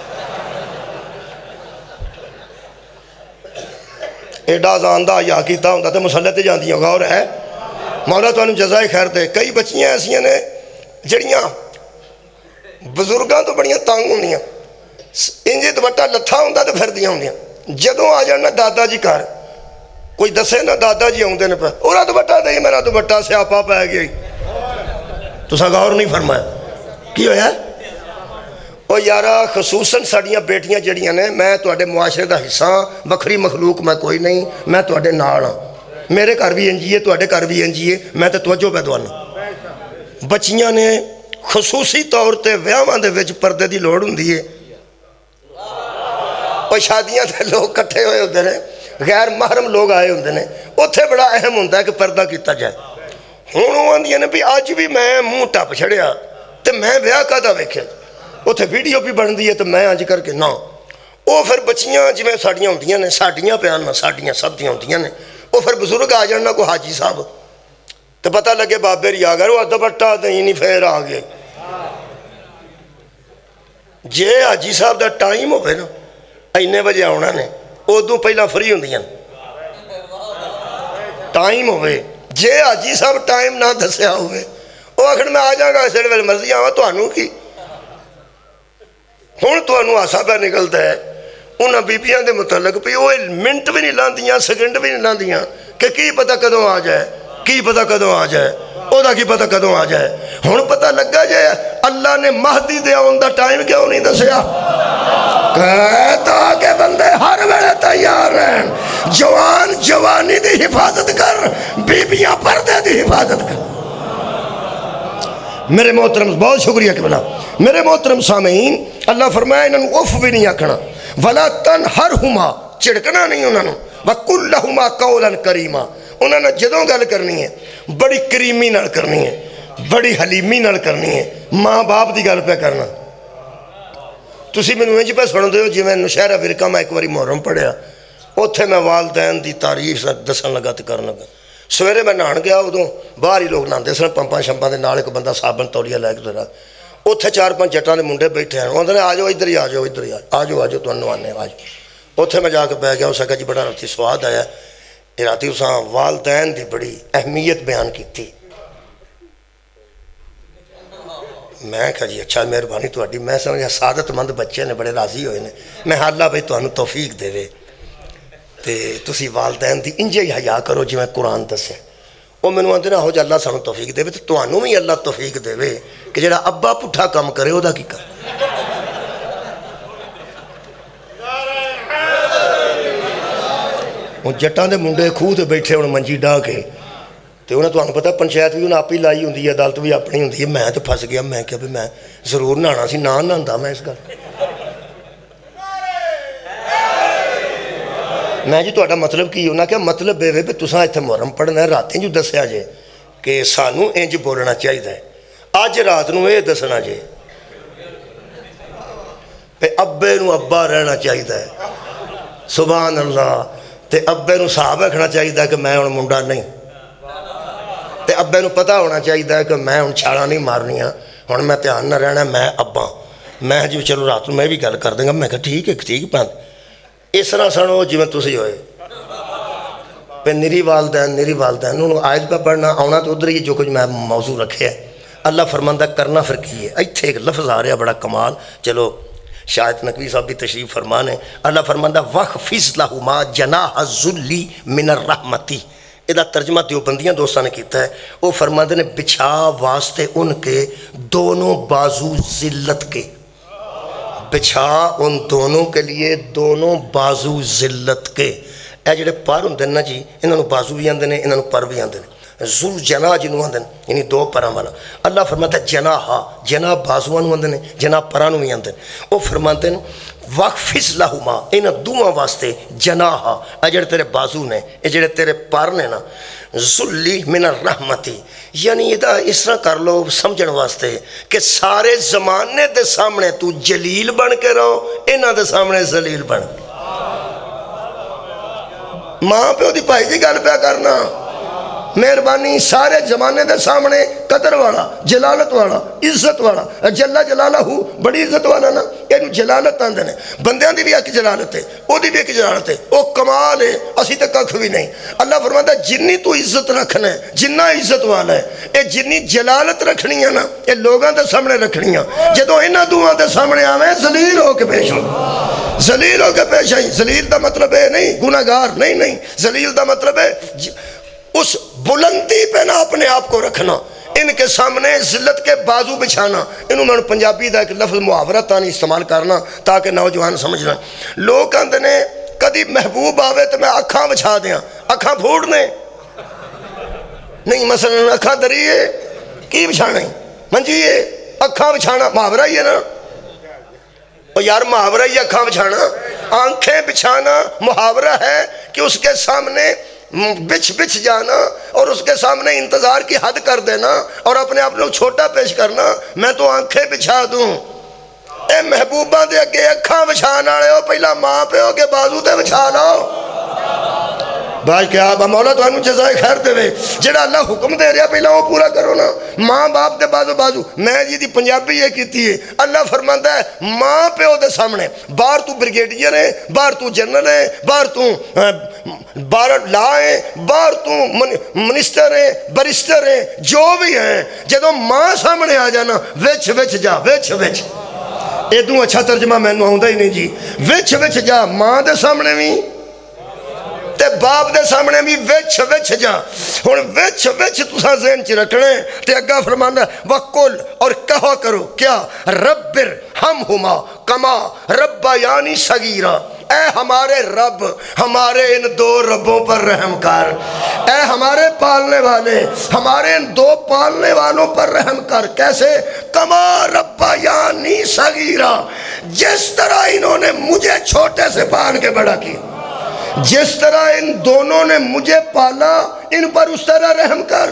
ایڈا اذان دا یا کیتا ہوندا تے مسلح تے جاندیاں غور ہے مولا تو انہوں جزائے خیر دے کئی بچیاں ایسیاں نے جڑیاں بزرگاں تو بڑیاں تانگ ہوندیاں انجے دوپٹہ لتھا ہوندا تے پھر دیاں ہوندیاں جدوں آ جانا دادا جی کر کوئی دسے نا دادا جی ہوندے نے پہ اورا دوپٹہ دے میرا دوپٹہ سیاپا پہ گئی تو سا غور نہیں فرمایا کی ہویا ہے او یارا خصوصاً ساڑیاں بیٹیاں جڑیاں نے میں تو اڈے معاشرے دا حصہ بکھری مخلوق میں کوئی نہیں میں تو اڈے ناڑا میرے گھر بھی انجیے تو اڈے گھر بھی انجیے میں تو توجہ پہ دوانا بچیاں نے خصوصی طور تے ویاواں دے وچ پردے دی لوڑ ہوندی ہے اور شادیاں تے لوگ کٹھے ہوئے ہوتے ہیں غیر محرم لوگ آئے ہوندے نے اتھے بڑا اہم ہوندہ ہے کہ پردہ کیتا جائے ہوں وہ آندی نے بھی آج بھی میں منہ ٹپ چھڑیا تو میں بیاہ کہتا ویکھیا اتھے ویڈیو بھی بن دی ہے تو میں آج کر کے نا وہ پھر بچیاں جی میں ساڑیاں ہوندیاں نے ساڑیاں پیانا ساڑیاں سب دیاں ہوندیاں نے وہ پھر بزرگ آ جانا کو حاجی صاحب تو پتہ لگے بابے ری آ گئے وہ دوپٹہ دیں نہیں پھر آ گئے جے حاجی صاحب دا ٹائم ہوئے نا اینے بجے آنا نے ادو پہلا فری ہوندیاں ٹائم ہوئے جے حاجی صاحب ٹائم نہ دسیا ہوئے وہ آخر میں آ جاؤں گا اسے ویل مرضی آواں تو انہوں کی ہون تو انہوں آسا پہ نکلتا ہے انہاں بیبیاں دے متعلق پہ وہ منٹ بھی نہیں لاندیاں سیکنڈ بھی نہیں لاندیاں کہ کی پتہ کدوں آ جائے کی پتہ کدوں آ جائے او دا کی پتہ کدوں آ جائے ہون پتہ لگا جائے اللہ نے مہدی دے آن دا ٹائم کیوں نہیں دسیا کہتا کہ بندے ہر ویلے تیار ہیں جوان جوانی دی حفاظت کر بیبیاں پردے دی حفاظت کر میرے محترم بہت شکریہ کہ بلا میرے محترم سامعین اللہ فرمایا انہوں اف بھی نہیں آکھنا وَلَا تَنْحَرْهُمَا چڑکنا نہیں انہوں وَقُلْ لَهُمَا قَوْلًا كَرِيمًا انہوں نے جدوں گل کرنی ہے بڑی کریمی نال کرنی ہے بڑی حلیمی نال کرنی ہے ماں باپ دی گل پہ کرنا تسی میں نویں جی پہ سن دے ہو جی میں نشہرہ ورکہ میں ایک واری محرم پڑھیا اتھے میں والدین دی تعریف دسن لگا تے کرن لگا سویرے میں نہان گیا ادوں باہر ہی لوگ نہاندے سن پمپاں شمپاں دے نال ایک بندہ صابن تولیہ لے کے دورا اتھے چار پانچ جٹاں دے منڈے بیٹھے ہیں انہوں نے آ جاؤ ادھر ہی آ جاؤ ادھر ہی آ جاؤ آ جاؤ تو انہوں آنے آ جاؤ اتھے میں جا کے پہ گیا اسے کہا جی بڑا راتی سواد آیا یہ راتی اساں والدین دی بڑی اہمیت بیان کی تھی میں کہا جی اچھا مہربانی تہاڈی میں سمجھا سعادت مند بچے نے بڑے راضی ہوئے نے میں اللہ بھائی تانوں توفیق دے وے تے تسی والدین دی انجے ہی حیا کرو جی میں قرآن دسے وہ میں نے آدھے ہو جا اللہ سانوں توفیق دے وے تو تانوں بھی اللہ توفیق دے وے کہ جڑا ابا پٹھا کام کرے او دا کی کر وہ جٹاں دے منڈے کھوہ تے بیٹھے انہوں منجی ڈا کے تو انہیں تو انہوں پتا پنچایت بھی انہیں آپ ہی لائی ہوندی ہے عدالت بھی اپنی ہوندی ہے میں تو پھنس گیا میں کہا بھی میں ضرور نہانا سی نہ نہاندا میں اس گل میں جی تہاڈا مطلب کی انہاں کیا مطلب بے وے بھی تساں ایتھے محرم پڑھنا ہے راتیں جو دسیا جے کہ سانوں انج بولنا چاہیے اج رات نوں اے دسنا جے تے ابے نوں ابا رہنا چاہیے سبحان اللہ تے ابے نوں صاحب رکھنا چاہیے کہ میں ہن منڈا نہیں تے ابے نوں پتہ ہونا چاہیے کہ میں ہن چھالاں نہیں مارنیاں ہن میں دھیان نہ رہنا میں ابا میں جی چلو رات میں بھی گل کر دیں گا میں کہا ٹھیک ہے ٹھیک پاند اس طرح سنو جی میں تسی ہوئے پہ نری والدین نری والدین انہوں آیت پہ پڑھنا آنا تو ادھر ہی جو کچھ میں موضوع رکھے ہے اللہ فرماندہ کرنا پھر کی ہے ایتھے ایک لفظ آ رہا بڑا کمال چلو شاید نقوی صاحب بھی تشریف فرمانے اللہ فرماندہ وَخْفِضْ لَهُمَا جَنَاحَ الذُّلِّ مِنَ الرَّحْمَةِ ادھا ترجمہ دیوبندیاں دوستان نے کیتا ہے وہ فرماندے نے بچھا واسطے ان کے دونوں بازو ذلت کے بچھا ان دونوں کے لیے دونوں بازو ذلت کے اے جڑے پر ہوندے نا جی انہاں نوں بازو بھی آندے نے انہاں نوں پر بھی آندے نے ذل جناح جنوں آندے یعنی دو پراں والا اللہ فرماتا ہے جناح جناح بازواں نوں آندے نے جناح پراں نوں بھی آندے او فرماتے ہیں وَخْفِضْ لَهُمَا انہاں دوواں واسطے جناح اے جڑے تیرے بازو نے اے جڑے تیرے پر نے نا ذُلِّ مِنَ الرَّحْمَةِ یعنی یہ اس طرح کر لو سمجھن واسطے کہ سارے زمانے دے سامنے تو جلیل بن کے رہو انہاں دے سامنے ذلیل بن ماں پہ دی پائی دی گل پہ کرنا مہربانی سارے زمانے دے سامنے قدر والا جلالت والا عزت والا جلہ جلالہ ہو بڑی عزت والا نا یہ جلالت آندے نے بندیاں دی بھی ایک جلالت ہے او دی بھی ایک جلالت ہے او کمال ہے اسی تک ککھ بھی نہیں اللہ فرماتا ہے جنی تو عزت رکھنا ہے جنہ عزت والا ہے اے جنی جلالت رکھنی ہے نا اے لوگاں دے سامنے رکھنی ہے جدو انہاں دوہاں دے سامنے آویں ذلیل ہو کے پیش ہو ذلیل ہو کے پیش آئی ذلیل دا مطلب ہے نہیں گناہگار نہیں نہیں ذلیل دا مطلب ہے اس بلندی پہ نہ اپنے آپ کو رکھنا ان کے سامنے ذلت کے بازو بچھانا انہوں میں پنجابی دا ایک لفظ محاورہ تانی استعمال کرنا تاکہ نوجوان سمجھنا لوگ کہندے نے کدی محبوب آوے تو میں اکھاں بچھا دیاں اکھاں پھوڑنے نہیں مثلا اکھاں دریئے کی بچھانا ہی منجیے اکھاں بچھانا محاورہ ہی ہے نا اور یار محاورہ ہی اکھاں بچھانا آنکھیں بچھانا محاورہ ہے کہ اس کے سامنے بچھ بچھ جانا اور اس کے سامنے انتظار کی حد کر دینا اور اپنے آپ کو چھوٹا پیش کرنا. میں تو آنکھیں بچھا دوں. اے محبوبہ دے اگے اکھاں بچھان والے ہو, پہلا ماں پیو کے بازو تے بچھا لو. بھائی کیا آپ مولا تو انہوں جزائے خیر دے وے, جڑا اللہ حکم دے رہا پہلا وہ پورا کرو نا. ماں باپ دے بازو بازو میں جی دی پنجابی یہ کیتی ہے. اللہ فرماندا ہے ماں پیو دے سامنے, باہر تو بریگیڈیئر ہے, باہر تو جنرل ہے, باہر تو باہر لا ہے, باہر تو منسٹر ہے, برسٹر ہے, جو بھی ہیں, جدو ماں سامنے آ جانا وچ وچ جا وچ وچ. ایدوں اچھا ترجمہ میں نو آؤں ہی نہیں جی. وچ وچ جا, ماں دے سامنے بھی تے باپ دے سامنے بھی وچ وچ جا. ہن وچ وچ تساں ذہن چ رکھنے تے اگا فرماندا وقل اور کہا کرو کیا ربر ہمہما کما ربیانی صغیرا. اے ہمارے رب, ہمارے ان دو ربوں پر رحم کر. اے ہمارے پالنے والے, ہمارے ان دو پالنے والوں پر رحم کر. کیسے؟ کما ربیانی صغیرا, جس طرح انہوں نے مجھے چھوٹے سے پال کے بڑا کیا, جس طرح ان دونوں نے مجھے پالا ان پر اس طرح رحم کر.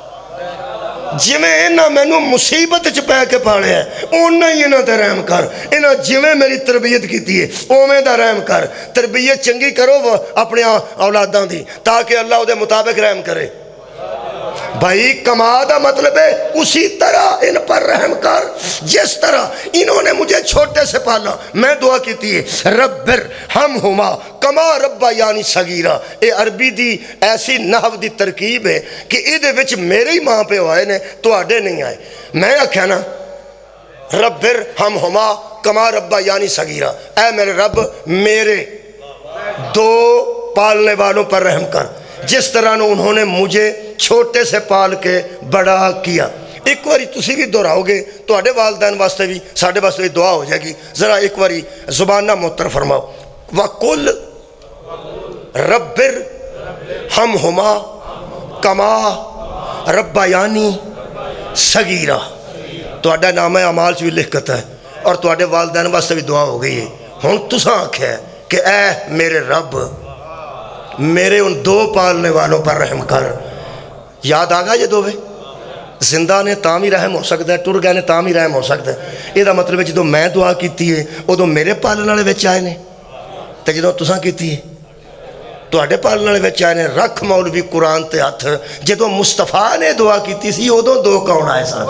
جویں انہاں مینوں مصیبت چ پے کے پالے ہیں اونا ہی انہاں تے رحم کر. انہاں جویں میری تربیت کیتی ہے اوویں دا رحم کر. تربیت چنگی کرو وہ اپنے اولاداں دی تاکہ اللہ او دے مطابق رحم کرے. بھائی کما دا مطلب ہے اسی طرح ان پر رحم کر جس طرح انہوں نے مجھے چھوٹے سے پالا. میں دعا کیتی ہے ربر ہم ہما کما ربا یعنی صغیرہ. اے عربی دی ایسی نحو دی ترکیب ہے کہ ادھے وچ میرے ہی ماں پہ آئے نے تو آڈے نہیں آئے. میں آکھیا نا ربر ہم ہما کما ربا یعنی صغیرہ, اے میرے رب میرے دو پالنے والوں پر رحم کر جس طرح انہوں نے مجھے چھوٹے سے پال کے بڑا کیا. ایک واری تسی بھی دہراؤ گے تو آڈے والدین واسطے بھی ساڑھے واسطے بھی دعا ہو جائے گی. ذرا ایک واری زبان نہ محتر فرماؤ. وَقُلْ رَبِّرْ ہم ہما کما ربیانی صغیرہ. تو آڈا نام اعمال چ بھی لکھت ہے اور تو آڈے والدین واسطے بھی دعا ہو گئی ہے. ہن تساں آکھیا کہ اے میرے رب میرے ان دو پالنے والوں پر رحم کر. یاد آگا یہ دووے زندہ نے تاں ہی رحم ہو سکتا ہے, ٹر گئے نے تاں ہی رحم ہو سکتا ہے. یہ دا مطلب ہے جدو میں دعا کیتی ہے ادو میرے پالنے والے وچ آئے نے تے جدو تساں کیتی ہے تواڈے پالنے والے وچ آئے نے. رکھ مولوی قرآن تے ہاتھ, جدو مصطفیٰ نے دعا کیتی سی ادو دو کون آئے سن.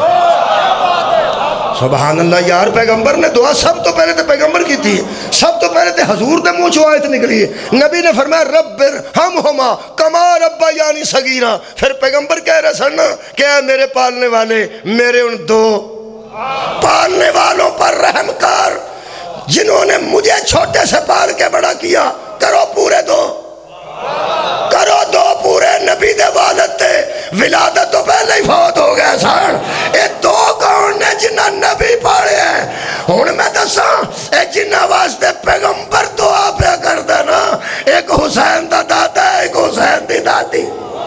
سبحان اللہ یار, پیغمبر نے دعا سب تو پہلے تے پیغمبر کی تھی, سب تو پہلے تے حضور دے منہ چوں آیت نکلی ہے. نبی نے فرمایا ربر ہم ہما کما ربا یعنی صغیرہ. پھر پیغمبر کہہ رہے سن کہ اے میرے پالنے والے میرے ان دو پالنے والوں پر رحم کر جنہوں نے مجھے چھوٹے سے پال کے بڑا کیا. کرو پورے دو, کرو دو پورے. نبی دے والد تے ولادت تو پہلے ہی فوت ہو گئے سن. اے دو کون نے جنہ نبی پاڑے ہیں. ہن میں دساں اے جنہ واسطے پیغمبر دعا پہ کر دینا, ایک حسین دا دادا ہے ایک حسین دی دادی.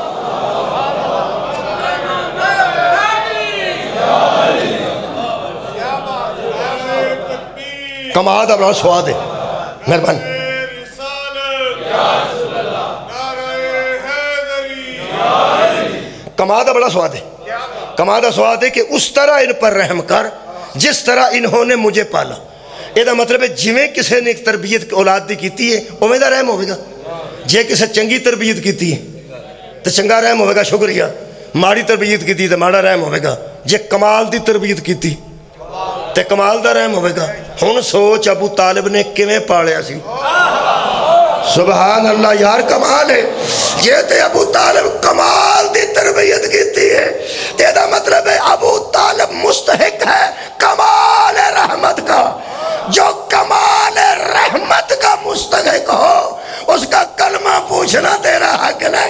کما دا بڑا سواد ہے. مہربانی. کما دا بڑا سواد ہے. کما دا سواد ہے کہ اس طرح ان پر رحم کر جس طرح انہوں نے مجھے پالا. یہ دا مطلب ہے جویں کسے نے ایک تربیت اولاد دی کیتی ہے اویں دا رحم ہوئے گا. جے کسے چنگی تربیت کیتی ہے تو چنگا رحم ہوئے گا, شکریہ. ماڑی تربیت کیتی تو ماڑا رحم ہوئے گا. جے کمال دی تربیت کیتی تے کمال دا رحم ہوئے گا. ہن سوچ ابو طالب نے کیویں پالیا سی. سبحان اللہ یار, کمال ہے. یہ تے ابو طالب کمال دی تربیت کیتی ہے. تے دا مطلب ہے ابو طالب مستحق ہے کمال رحمت کا. جو کمال رحمت کا مستحق ہو اس کا کلمہ پوچھنا تیرا حق نہیں.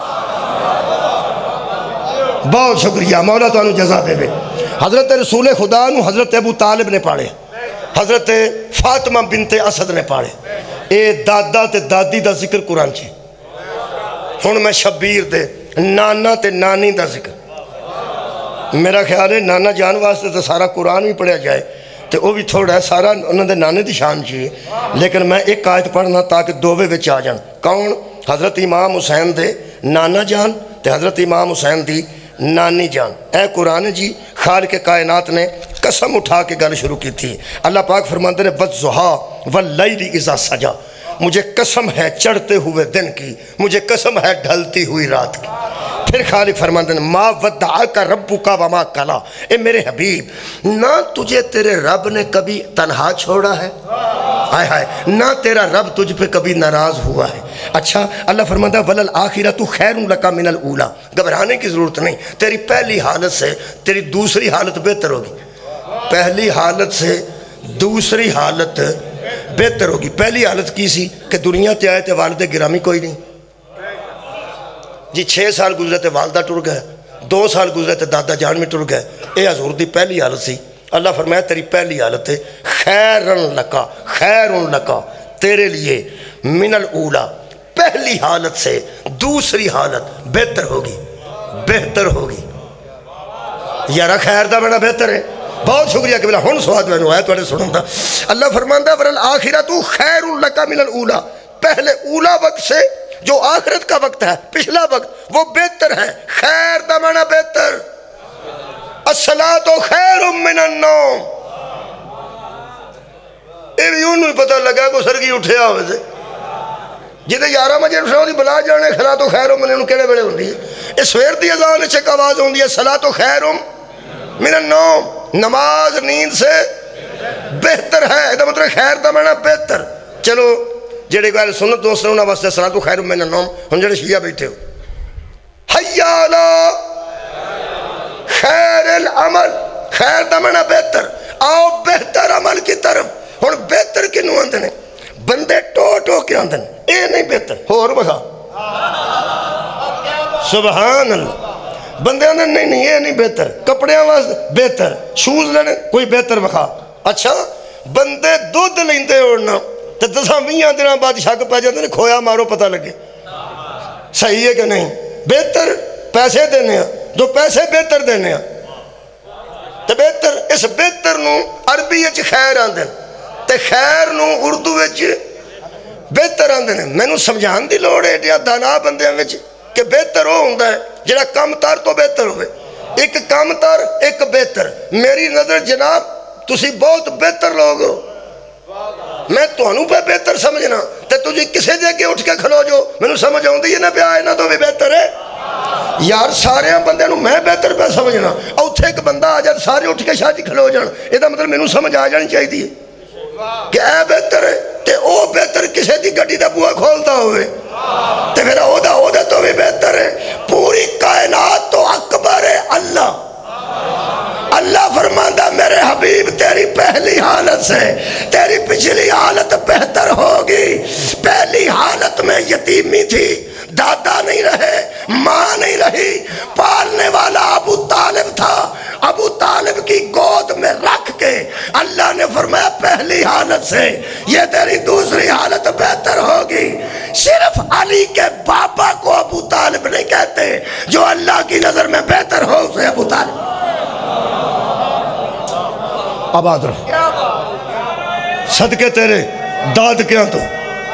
بہت شکریہ, مولا تو انہوں جزا دے بے. حضرت رسول خدا نو حضرت ابو طالب نے پاڑے, حضرت فاطمہ بنت اسد نے پاڑے. اے دادا تے دادی دا ذکر قرآن چھے. ہن میں شبیر دے نانا تے نانی دا ذکر. میرا خیال ہے نانا جان واسطے تو سارا قرآن بھی پڑھیا جائے تو وہ بھی تھوڑا ہے سارا انہوں نے نانے دی شان چاہیے، لیکن میں ایک آیت پڑھنا تاکہ دووے وچ آ جان۔ کون؟ حضرت امام حسین دے نانا جان تے حضرت امام حسین دی نانی جان۔ اے قرآن جی خالق کائنات نے قسم اٹھا کے گل شروع کی تھی۔ اللہ پاک فرماتے ہیں وَالضُّحَىٰ وَاللَّيْلِ إِذَا سَجَا، مجھے قسم ہے چڑھتے ہوئے دن کی، مجھے قسم ہے ڈھلتی ہوئی رات کی۔ پھر خالق فرماتے ہیں ما ودعک ربک وما قلی، اے میرے حبیب نہ تجھے تیرے رب نے کبھی تنہا چھوڑا ہے، ہائے ہائے نہ تیرا رب تجھ پہ کبھی ناراض ہوا ہے۔ اچھا اللہ فرماتا ہے وَلَلْآخِرَةُ خَيْرٌ لَكَ مِنَ الْأُولَىٰ، گھبرانے کی ضرورت نہیں، تیری پہلی حالت سے تیری دوسری حالت بہتر ہوگی، پہلی حالت سے دوسری حالت بہتر ہوگی۔ پہلی حالت کی سی کہ دنیا تے آئے تے والد گرامی کوئی نہیں جی، چھ سال گزرے تے والدہ ٹر گئے، دو سال گزرے تے دادا جان میں ٹر گئے، اے حضور دی پہلی حالت سی۔ اللہ فرمایا تیری پہلی حالت ہے خیرن لکا، خیرن لکا تیرے لیے من الاولا، پہلی حالت سے دوسری حالت بہتر ہوگی، بہتر ہوگی۔ یارہ خیر دا بڑا بہتر ہے، بہت شکریہ کہ بلا ہن سواد میں آیا تو سنوں دا۔ اللہ فرماندہ وَلَلْآخِرَةُ خَيْرٌ لَكَ مِنَ الْأُولَىٰ، پہلے اولا وقت سے جو آخرت کا وقت ہے، پچھلا وقت وہ بہتر ہے۔ خیر دا معنی بہتر، الصلاۃ خیر من النوم، اے بھی انہوں ہی پتہ لگا کو سرگی اٹھیا ہوئے سے جیدے یارہ مجھے رسول دی بلا جانے صلاۃ خیر من النوم کہڑے بڑے ہوندی ہے، اس سویر دی اذان چک آواز ہوندی ہے صلاۃ خیر من النوم، نماز نیند سے بہتر ہے، ادا مطلب خیر دا معنی بہتر۔ چلو جڑے گل سنت دوست نے انہاں واسطے صلاۃ خیر من النوم، ہن جڑے شیعہ بیٹھے ہو حی علی خیر العمل، خیر دا معنی بہتر، آؤ بہتر عمل کی طرف۔ ہن بہتر کنوں آندے نے؟ بندے ٹو ٹو کے آندے نے اے نہیں بہتر، ہور بخا سبحان اللہ، بندے آندے نہیں نہیں یہ نہیں بہتر، کپڑے واسطے بہتر، شوز لینے کوئی بہتر بخا۔ اچھا بندے دودھ لیندے ہونا تو دساں ویاں دنوں بعد شک پہ جاندے نے کھویا مارو پتہ لگے، صحیح ہے کہ نہیں؟ بہتر پیسے دینے ہیں، جو پیسے بہتر دینے ہیں تو بہتر، اس بہتر نو عربی وچ خیر آندے تے خیر نو اردو وچ بہتر آندے نے۔ میں نو سمجھان دی لوڑ ہے جہاں دانا بندیاں وچ کہ بہتر ہو ہوندا ہے جڑا کم تر تو بہتر ہوئے، ایک کم تر ایک بہتر۔ میری نظر جناب تسی بہت بہتر لوگ ہو، میں تو انہوں پہ بہتر سمجھنا تے تجھے کسے دے کے اٹھ کے کھلو جو میں نو سمجھ آؤں دی یہ نہ پہ آئے نہ تو بھی بہتر ہے یار، سارے بندے نو میں بہتر پہ سمجھنا، اوتھے ایک بندہ آ جائے سارے اٹھ کے شادی کھلو جان، یہ دا مطلب میں نو سمجھ آ جانی چاہی دی کہ اے بہتر ہے تے او بہتر کسے دی گھڑی دا بوا کھولتا ہوئے تے میرا او دا او دا تو بھی بہتر ہے۔ پوری کائنات تو اکبر ہے اللہ، اللہ فرماندہ میرے حبیب تیری پہلی حالت سے تیری پچھلی حالت بہتر ہوگی۔ پہلی حالت میں یتیمی تھی، دادا نہیں رہے، ماں نہیں رہی، پالنے والا ابو طالب تھا، ابو طالب کی گود میں رکھ کے اللہ نے فرمایا پہلی حالت سے یہ تیری دوسری حالت بہتر ہوگی۔ صرف علی کے بابا کو ابو طالب نہیں کہتے، جو اللہ کی نظر میں بہتر ہو اسے ابو طالب۔ آباد رہو صدقے تیرے داد کیا تو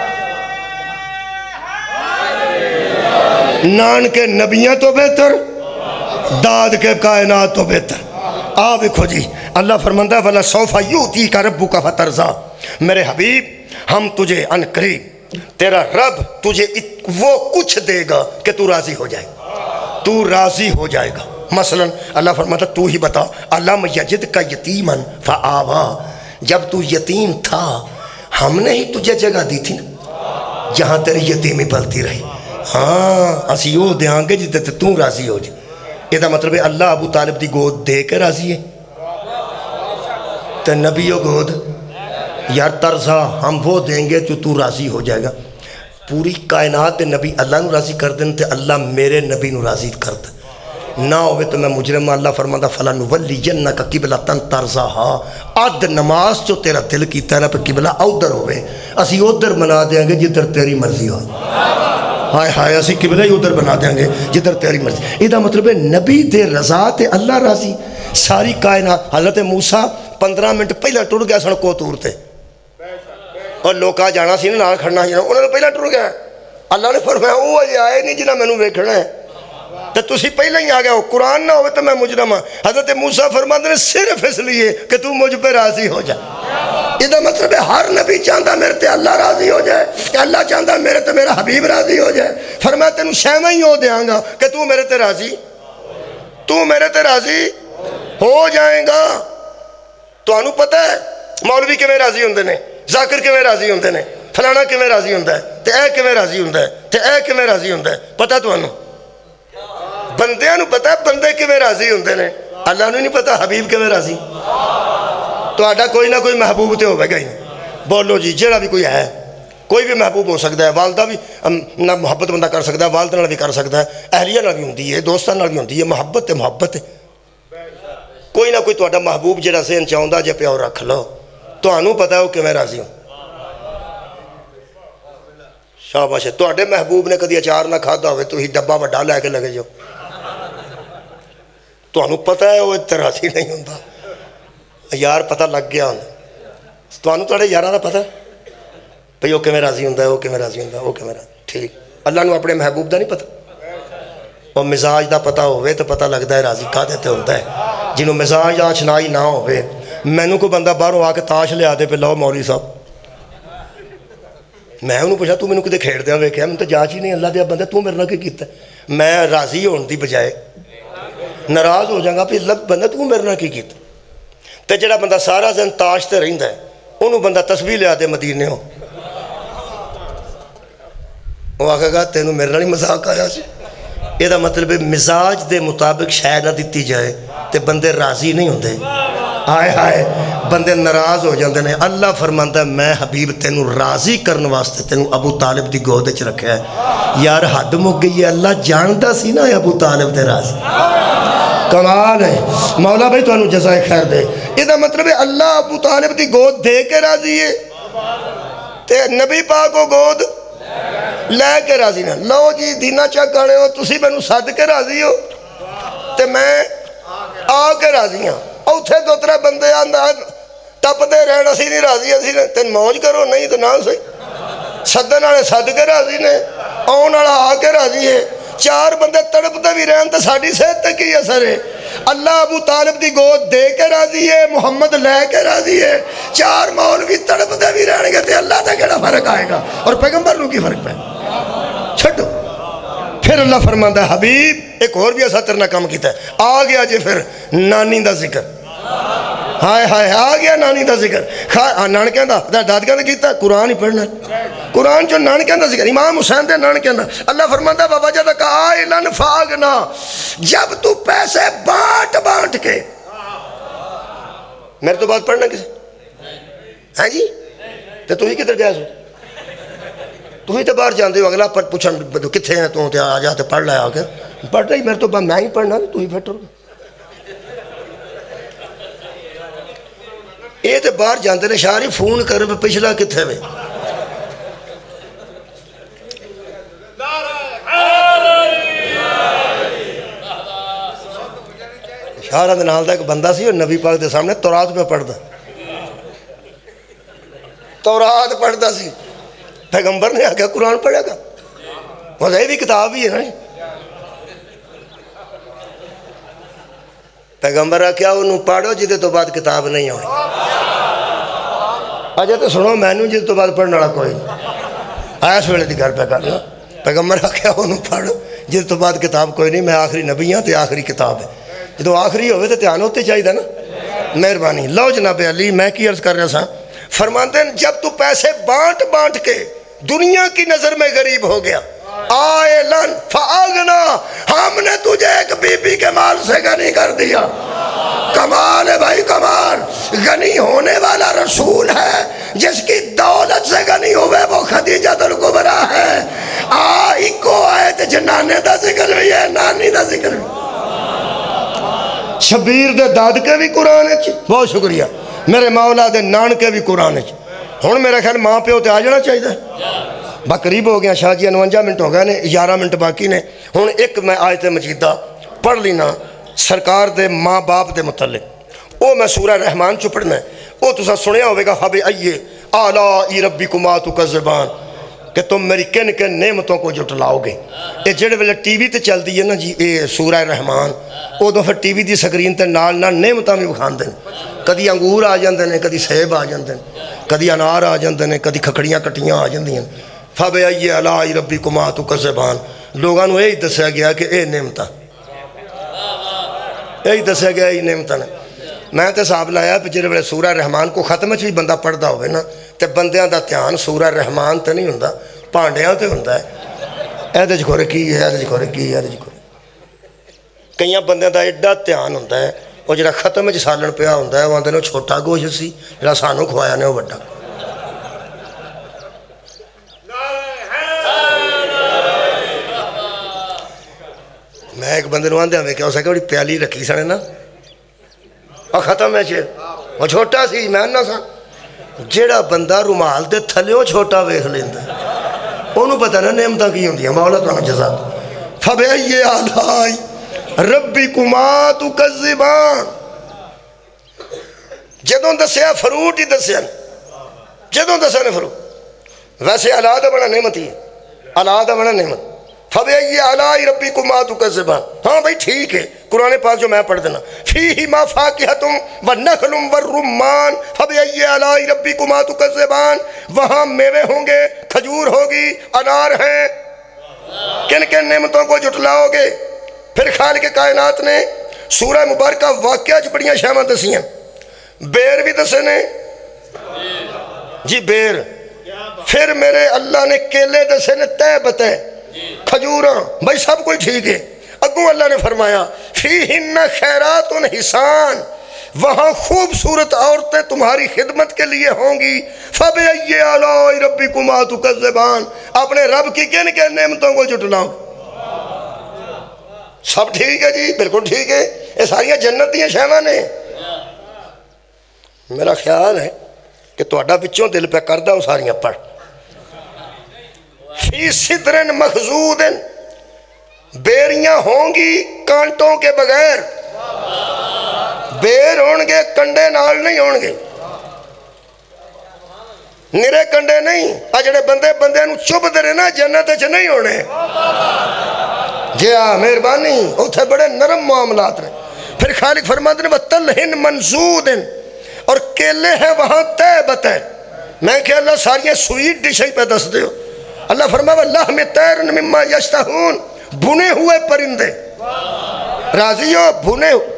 نان کے نبیاں تو بہتر، داد کے کائنات تو بہتر۔ آ دیکھو جی اللہ فرماندہ ہے وَلَا سَوْفَ يُؤْتِيكَ رَبُّكَ فَتَرْضَىٰ، میرے حبیب ہم تجھے ان قریب تیرا رب تجھے وہ کچھ دے گا کہ تو راضی ہو جائے، تو راضی ہو جائے گا۔ مثلا اللہ فرماتا تو ہی بتا علم یجد کا یتیمن فآوا، جب تو یتیم تھا ہم نے ہی تجھے جگہ دی تھی نا جہاں تیری یتیمی پلتی رہی، ہاں اسی وہ دیاں گے جتے تو راضی ہو جائے۔ یہ دا مطلب ہے اللہ ابو طالب دی گود دے کے راضی ہے تو نبیو گود یار ترزا ہم وہ دیں گے جو تو راضی ہو جائے گا۔ پوری کائنات نبی اللہ نو راضی کر دیں تے اللہ میرے نبی نو راضی کر دیں نہ ہوئے تو میں مجرم۔ اللہ فرماتا فَلَنُوَلِّيَنَّكَ قِبْلَةً تَرْضَاهَا، آدھ نماز جو تیرا دل کی طرح پہ قبلہ ادھر ہوئے اسی ادھر بنا دیں گے جدھر تیری مرضی ہو، ہائے ہائے اسی قبلہ ہی ادھر بنا دیں گے جدھر تیری مرضی۔ یہ دا مطلب ہے نبی دے رضا تے اللہ راضی، ساری کائنات حضرت موسیٰ پندرہ منٹ پہلے ٹر گیا سن کوتور تے اور لوکا جانا سی نال کھڑنا سی انہوں نے پہلے ٹر گیا اللہ نے فرمایا وہ اجے آئے نہیں جنہاں مینوں ویکھنا ہے تو تسی پہلے ہی آ گئے ہو قرآن نہ ہوئے تو میں مجرم ہاں حضرت موسیٰ فرماتے ہیں صرف اس لیے کہ تو مجھ پہ راضی ہو جائے یہ مطلب ہے ہر نبی چاہتا میرے تے اللہ راضی ہو جائے کہ اللہ چاہتا میرے تے میرا حبیب راضی ہو جائے فرمایا تینوں شیوہ ہی ہو دیاں گا کہ تو میرے تے راضی تو میرے تے راضی ہو جائیں گا تو انہوں پتہ ہے مولوی کے میں راضی ہوندے نے ذاکر کے میں راضی ہوندے نے فلانا کے میں راضی ہوندہ ہے تے اے کے میں راضی ہوندہ ہے تے اے کے میں راضی ہوندہ ہے پتہ تو انہوں بندے انہوں پتہ ہے بندے کے میں راضی ہوندے نے اللہ انہوں نہیں پتہ حبیب کے میں راضی تو آڈا کوئی نہ کوئی محبوب تے ہوئے گا ہی بولو جی جیڑا بھی کوئی ہے کوئی بھی محبوب ہو سکتا ہے والدہ بھی نہ محبت بندہ کر سکتا ہے والدہ نہ بھی کر سکتا ہے اہلیہ نہ بھی ہوندی ہے دوستہ نہ بھی ہوندی ہے محبت تے محبت ہے کوئی نہ کوئی تو آڈا محبوب جیڑا سے انچاؤندہ جے پیاؤ رکھ لو تو انہوں پتہ ہے وہ کہ میں راضی ہوں شاباش ہے تو آڈے محبوب نے کدی اچار نہ کھادا ہوئے تو ہی ڈبہ وڈا لے کے لگے جو تو انہوں پتہ ہے وہ اتراسی نہیں ہوندہ یار پتہ لگ گیا ہوندہ تو انہوں تو آڈے یارہ دا پتہ ہے بھئی وہ کہ میں راضی ہوندہ ہے وہ کہ میں راضی ہوندہ ہے وہ کہ میں راضی ٹھیک اللہ نے اپنے محبوب دا نہیں پتہ اور مزاج دا پتہ ہوئے تو پتہ لگتا ہے راضی کھا دیتے ہوندہ ہے جنہوں مزاج آچنائی نہ ہوئے میں نو کو بندہ باہروں آ کے تاش لے آتے پہ لاؤ مولوی صاحب میں انہوں پوچھا تو میں نو کدے کھیڑ دیا ویکھیا میں تو جانچ ہی نہیں اللہ دیا بندہ تو میرے نہ کی کیتا ہے میں راضی ہون دی بجائے ناراض ہو جاؤں گا پھر اللہ بندہ تو میرے نہ کی کیتا تے جڑا بندہ سارا دن تاش تے رہندا ہے انہوں بندہ تسبیح لے آتے مدینے ہو وہ آکھے گا تینوں میرے نہ نہیں مذاق آیا سی یہ دا مطلب مزاج دے مطابق شاید نہ دیتی جائے تے بندے راضی نہیں ہوندے آئے آئے بندے ناراض ہو جاندے نے اللہ فرماندا ہے میں حبیب تینوں راضی کرن واسطے تینوں ابو طالب دی گود وچ رکھیا ہے یار حد مک گئی ہے اللہ جاندا سی نا ابو طالب تے راضی کمال ہے مولا بھائی تو انہوں جزائے خیر دے یہ دا مطلب ہے اللہ ابو طالب دی گود دے کے راضی ہے تے نبی پاک کو گود لے کے راضی نہ لو جی دینا چاک گانے ہو تسی میں نو صد کے راضی ہو تے میں آ کے راضی ہاں اوتھے دو ترہ بندے آندہ ٹپ دے رہنا سی نہیں راضی اسی نے تین موج کرو نہیں تو نہ سی صدن آنے صد کے راضی نے آن آڑا آ کے راضی ہے چار بندے تڑپ دے بھی رہن تو ساڑھی صحت تک کی اثر ہے اللہ ابو طالب دی گود دے کے راضی ہے محمد لے کے راضی ہے چار مولوی تڑپ دے بھی رہن گے تے اللہ تے کیڑا فرق آئے گا اور پیغمبر نو کی فرق پہ چھٹو پھر اللہ فرماندا ہے حبیب ایک اور بھی ایسا ترنا کام کیتا ہے آ گیا جی پھر نانی دا ذکر ہائے ہائے آ گیا نانی دا ذکر نانکیاں دا دادکیاں دا کیتا قرآن ہی پڑھنا قرآن جو نانکیاں دا ذکر امام حسین دے نانکیاں دا اللہ فرماندا ہے بابا جدہ کہا آئلن فاغنا جب تو پیسے بانٹ بانٹ کے میرے تو بات پڑھنا کسے ہیں جی تو ہی کدھر جائے سو تو ہی تو باہر جاندے ہو اگلا پوچھا کتھے ہیں تو آ جاتے پڑھ لائے آ کر پڑھ رہی میرے تو میں ہی پڑھنا تو ہی پھٹر گا یہ تو باہر جاندے نے شاہری فون کر پچھلا کتھے میں شاہرہ دے نال دا ایک بندہ سی اور نبی پاک دے سامنے تورات پہ پڑھ دا تورات پڑھ دا سی پیغمبر نے آگیا قرآن پڑھے گا وضعی بھی کتاب بھی ہے نا پیغمبر آگیا انہوں پڑھو جیدے تو بعد کتاب نہیں ہوئی آجا تو سنو میں نوں جیدے تو بعد پڑھنا رہا کوئی آیا سوڑے دی گھر پہ کرنا پیغمبر آگیا انہوں پڑھو جیدے تو بعد کتاب کوئی نہیں میں آخری نبی ہاں تے آخری کتاب ہے جدو آخری ہوئے تے تیان ہوتے چاہی دا نا مہربانی لو جناب علی میں کی عرض کر رہا سا فرماتے ہیں جب تو پیسے بانٹ بانٹ کے دنیا کی نظر میں غریب ہو گیا آئے لن فاغنا ہم نے تجھے ایک بی بی کے مال سے غنی کر دیا کمال ہے بھائی کمال غنی ہونے والا رسول ہے جس کی دولت سے غنی ہوئے وہ خدیجہ الکبریٰ ہے آئی کو آئے تھے جنانے دا ذکر بھی ہے نانی دا ذکر بھی شبیر دے داد کے بھی قرآن ہے بہت شکریہ میرے مولا دے نان کے بھی قرآن ہے ہون میرا خیال ماں پہ ہوتے آ جانا چاہیے با قریب ہو گیا شاہ جی انوانجا منٹ ہو گئے نے گیارہ منٹ باقی نے ہون ایک میں آیت مجیدہ پڑھ لینا سرکار دے ماں باپ دے متعلق او میں سورہ رحمان چ پڑھنا ہے او تسا سنیا ہوئے گا فبی ائیے آلائی ربکما تکذبان کہ تم میری کن کن نعمتوں کو جھٹلاؤ گے. یہ جڑے ویلے ٹی وی تے چل دی ہے نا جی اے سورہ رحمان ادو پھر ٹی وی دی سکرین تے نال نال نعمتاں بھی وکھاندے نے. کدی انگور آ جاندے نے, کدی سیب آ جاندے نے, کدی انار آ جاندے نے, کدی کھکڑیاں کٹیاں آ جاندیاں. فبی ائیے آلائی ربکما تکذبان لوگاں نو یہی دسیا گیا کہ اے نعمتاں یہی دسیا گیا یہ نعمتاں نے. میں تے حساب لایا کہ جڑے ویلے سورہ رحمان کو ختم چ بھی بندہ پڑھدا ہوئے نا تے بندیاں دا دھیان سورہ رحمان تے نہیں ہوندا پانڈیاں تے ہوندا ہے. اے چ کھورے کی ہے, اے چ کھورے کی ہے, اے چ کھورے کئیاں بندیاں دا ایڈا دھیان ہوندا ہے وہ جڑا ختم چ سالن پیا ہوندا ہے وہ آندے نے چھوٹا گوشت سی جڑا سانوں کھوایا نے وہ وڈا. میں ایک بندے نو آندے ویکھیا اسے کہ بڑی پیالی رکھی سنے نا اور ختم ہے چیر وہ چھوٹا سی میں نہ سا جیڑا بندہ رومال دے تھلیوں چھوٹا ویکھ لیندا انہوں پتہ نہ نعمتاں کی ہوندیاں. مولا تانوں جزا فبئی آلائی ربکما تکذبان جدوں دسیا فروٹ ہی دسیا جدوں دسیا نے فروٹ ویسے اللہ دا بڑا نعمت ہی ہے اللہ دا بڑا نعمت. فبئی آلائی ربکما تکذبان ہاں بھائی ٹھیک ہے قرآن پاک جو میں پڑھ دینا فیہما فاکہۃ ونخل والرمان فبئی آلائی ربکما تکذبان وہاں میوے ہوں گے, کھجور ہوگی, انار ہیں. کن کن نعمتوں کو جھٹلاؤ گے. پھر خالق کائنات نے سورہ مبارکہ واقعہ جو بڑیاں شامہ دسی ہیں. بیر بھی دسے نے جی بیر. پھر میرے اللہ نے کیلے دسے نے تے بتے کھجوراں بھائی سب کوئی ٹھیک ہے. اگوں اللہ نے فرمایا فیہن خیرات حسان وہاں خوبصورت عورتیں تمہاری خدمت کے لیے ہوں گی. فبئی آلائی ربکما تکذبان اپنے رب کی کن کن نعمتوں کو جھٹلاؤ. سب ٹھیک ہے جی بالکل ٹھیک ہے یہ ساریاں جنت دیاں شہواں نے. میرا خیال ہے کہ تہاڈا وچوں دل پہ کردا ہوں ساریاں پڑھ. فی صدر مخضود بیریاں ہوں گی کانٹوں کے بغیر. بیر ہون گے کنڈے نال نہیں ہون گے نرے کنڈے نہیں. اجڑے بندے بندے نو چب دے نا جنت وچ نہیں ہونے. جی ہاں مہربانی اتھے بڑے نرم معاملات نے. پھر خالق فرماتے ہیں وَتَلْحٍ مَنْزُودٍ اور کیلے ہیں وہاں طیبت ہے. میں کہ اللہ ساریاں سویٹ ڈشیں پہ دس دیو. اللہ فرمایا لحم طیر مما یشتہون بھنے ہوئے پرندے راضی ہو بھنے ہو.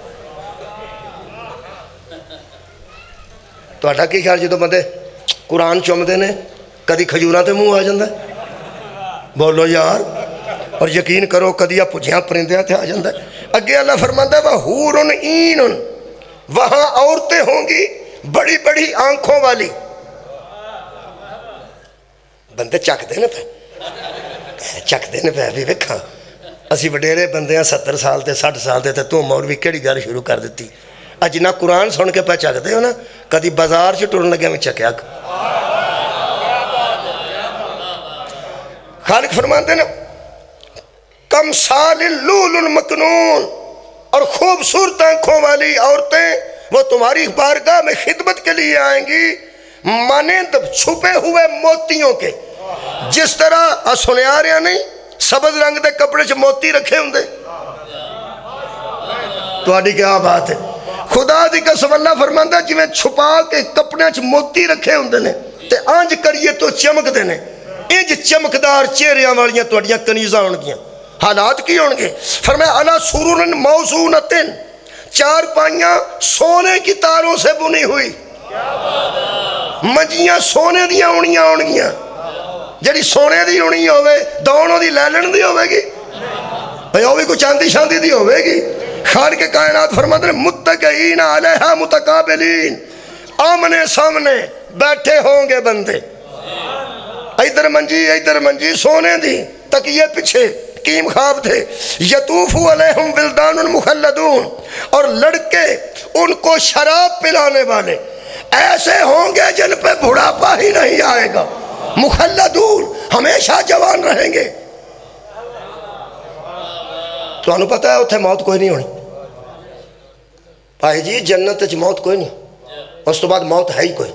تو اٹھا کی خیال جدو بندے قرآن چومدے نے کدی کھجوراں تے منہ آ جاندہ ہے بولو یار. اور یقین کرو کدی آپ پجھیاں پرندیاں تے آ جاندہ ہے. اگے اللہ فرماتا ہے وَحُورٌ عِینٌ وہاں عورتیں ہوں گی بڑی بڑی آنکھوں والی. بندے چک دینے پہ چک دینے پہ بھی ویکھاں اسی وڈیرے بندے ہیں ستر سال تے سٹھ سال تے تو مولوی کیڑی گل شروع کر دیتی. اج نہ قرآن سن کے پہ چک دے ہو نا کدی بازار چ ٹرن لگے میں چکیا. خالق فرماتے ہیں کم سال اللول المکنون اور خوبصورت آنکھوں والی عورتیں وہ تمہاری بارگاہ میں خدمت کے لیے آئیں گی مانند چھپے ہوئے موتیوں کے. جس طرح سنے آ رہے نہیں سبز رنگ دے کپڑے چ موتی رکھے ہوں دے. تو آڈی کیا بات ہے خدا دی قسم اللہ فرماندہ جی میں چھپا کے کپڑے چ موتی رکھے ہوں دے نے تے آنج کریے تو چمک دے نے. انج چمکدار چہریاں والیاں تو اڈیاں کنیزاں ہون گیاں. حالات کی ہون گے فرمایا علی سرور موضونۃ چار پائیاں سونے کی تاروں سے بنی ہوئی. منجیاں سونے دیاں اونیاں ہون گیاں. جڑی سونے دی اونی ہوئے دونوں دی لیلن دی ہوئے گی بھئی وہ بھی کوئی چاندی شاندی دی ہوئے گی. خالق کے کائنات فرماتے ہیں متقین علیہا متقابلین آمنے سامنے بیٹھے ہوں گے بندے. ایدر منجی ایدر منجی سونے دی تکیے پیچھے کیم خواب تھے. یطوفو علیہم ولدان مخلدون اور لڑکے ان کو شراب پلانے والے ایسے ہوں گے جن پہ بڑھاپا ہی نہیں آئے گا. مخلدون ہمیشہ جوان رہیں گے. تو انہوں پتہ ہے اتھے موت کوئی نہیں ہونی. भाई जी जन्नत च मौत कोई नहीं, उस तो बाद मौत है ही कोई।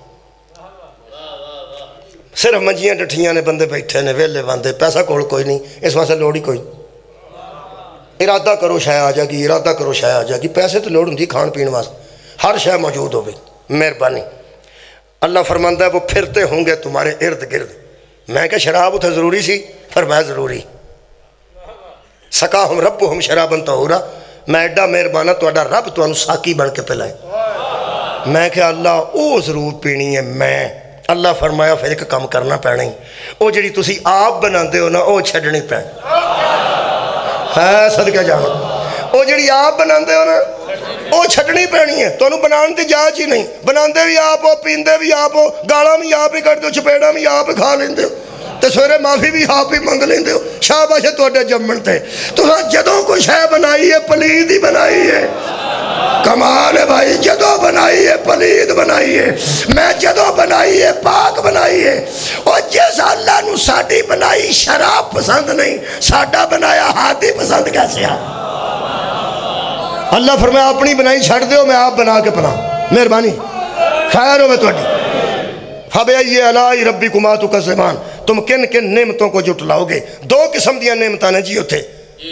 सिर्फ मंजियां डठियां ने, बंदे बैठे ने वेले बंदे, पैसा कोल कोई नहीं, इस वास्ते लोड़ ही कोई। इरादा करो शायद आ जाएगी, इरादा करो शायद आ जाएगी। पैसे तो लोड़ होंगी खान पीने वास्ते, हर शय मौजूद हो गई। मेहरबानी। अल्लाह फरमांदा है वो फिरते होंगे तुम्हारे इर्द गिर्द। मैं क्या शराब उठे ज़रूरी सी? फरमाया ज़रूरी। सका हम रब हम शराबन तहूरा, मैं एडा मेहरबाना तुहाडा रब तुहानू साकी बन के पिलाए। मैं क्या अल्लाह वो ज़रूर पीनी है मैं। अल्लाह फरमाया फिर एक काम करना पैना ही, वो जी तुसी आप बनाते हो ना वो छड्डनी पैनी है। सदका जाओ, वो जी आप बनाते हो ना वो छड्डनी पैनी है। तुहानू बनाने की जांच ही नहीं, बनाते भी आप हो, पींदे भी आप हो, गालां भी आप ही कटते हो, चपेड़ा भी आप ही खा लेंदे हो, तो सवेरे माफ़ी भी आप ही मंग लेंदे हो। शाबाश है तुहाडे जम्मण ते। तुहां जदों कोई शै बनाई है पलीद ही बनाई है। कमाल है भाई, जदों बनाई है पलीद बनाई है, मैं जदों बनाई है पाक बनाई है। और जिस अल्लाह नू साडी बनाई शराब पसंद नहीं, साडा बनाया हाथी पसंद कैसे आ? अल्लाह फरमाया अपनी बनाई छड़ दो, मैं आप बना के पना। मेहरबानी खैर हो तुहाडी। फबे ये अलाई रब्बी कुमा तु कज़बान, तुम किन किन नेमतों को जुटलाओगे? दो किस्म दी नेमतां ने जी उत्थे।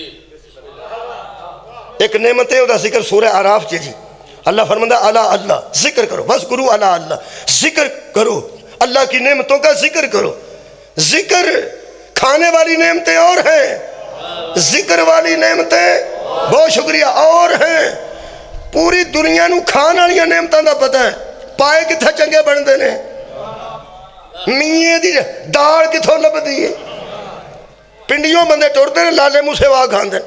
एक नेमत है उहदा जिक्र सूरह आराफ च जी। अल्लाह फरमांदा अला अल्लाह जिक्र करो, बस गुरु अला अल्लाह जिक्र करो, अल्लाह की नेमतों का जिक्र करो। जिक्र खाने वाली नेमतें और हैं, जिक्र वाली नेमतें बहुत शुक्रिया और हैं। पूरी दुनिया नू खान वाली नेमतां दा पता है, पाए कित्थे चंगे बनते ने, मीए दी दाल कित्थों लभदी है। पिंडियों बंदे टुरदे ने लाले मूसे वाह खांदे,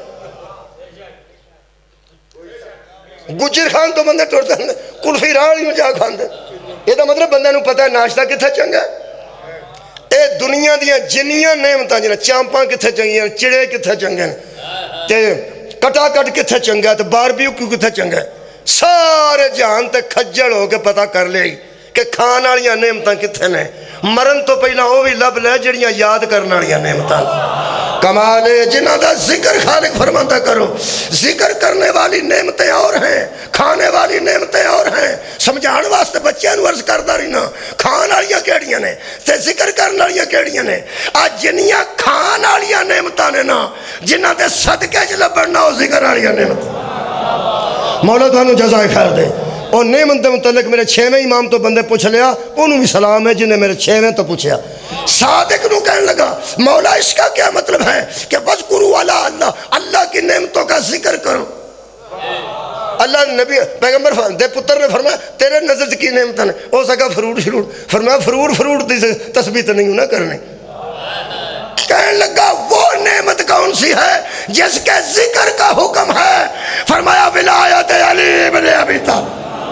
गुजर खान तो बंदे टुरदे ने कुल्फी राह जा खांदे। ਇਹਦਾ मतलब बंदे नू पता है नाश्ता कित्थे चंगा। ये दुनिया दियां जिन्नियां नेमतां जिन्हां चांपां कित्थे चंगियां, चिड़े कित्थे चंगे ने, ते कटाकट कित्थे चंगा, ते बारबीक्यू कित्थे चंगा, सारे जहान ते खज्जल हो के पता कर लिया कि खान वालियां नेमतां कित्थे ने। मरन तो पहला वो भी लभ ले जिहड़ियां याद करने वालियां नेमतां। कमाल है जिन्हां दा जिक्र खालिक फरमांदा करो। जिक्र करने वाली नेमतें और हैं, खाने वाली नेमतें और हैं। समझाने वास्ते बच्चों नूं अर्ज करदा रहना, खान वालियां केड़ियां ने ते जिक्र करने वालियां केड़ियां ने। अज जिन्नियां खान वालियां नेमतां ने ना, जिन्हां दे सदके च लभण ना, वो जिक्र वालियां नेमतां। मौला तुहानू जज़ाए खैर दे। और नेमत के मुतलक मेरे छेवें इमाम तो बंदे पूछ लिया, उन्होंने भी सलाम है जिन्हें मेरे छेवें तो पूछया। सादिक नू कहने लगा मौला इसका क्या मतलब है कि बस गुरु वाला अल्लाह, अल्लाह की नेमतों का जिक्र करो। अल्लाह नबी पैगंबर दे पुत्र ने फरमाया तेरे नजर की नेमत ने, हो सका फ्रूट श्रूट, फरमाया फ्रूट फ्रूट की तस्बीह तो नहीं ना करनी। कहने लगा वो नेमत कौन सी है जिसके जिक्र का हुक्म है? फरमाया विलायत अली इब्न अबी तालिब,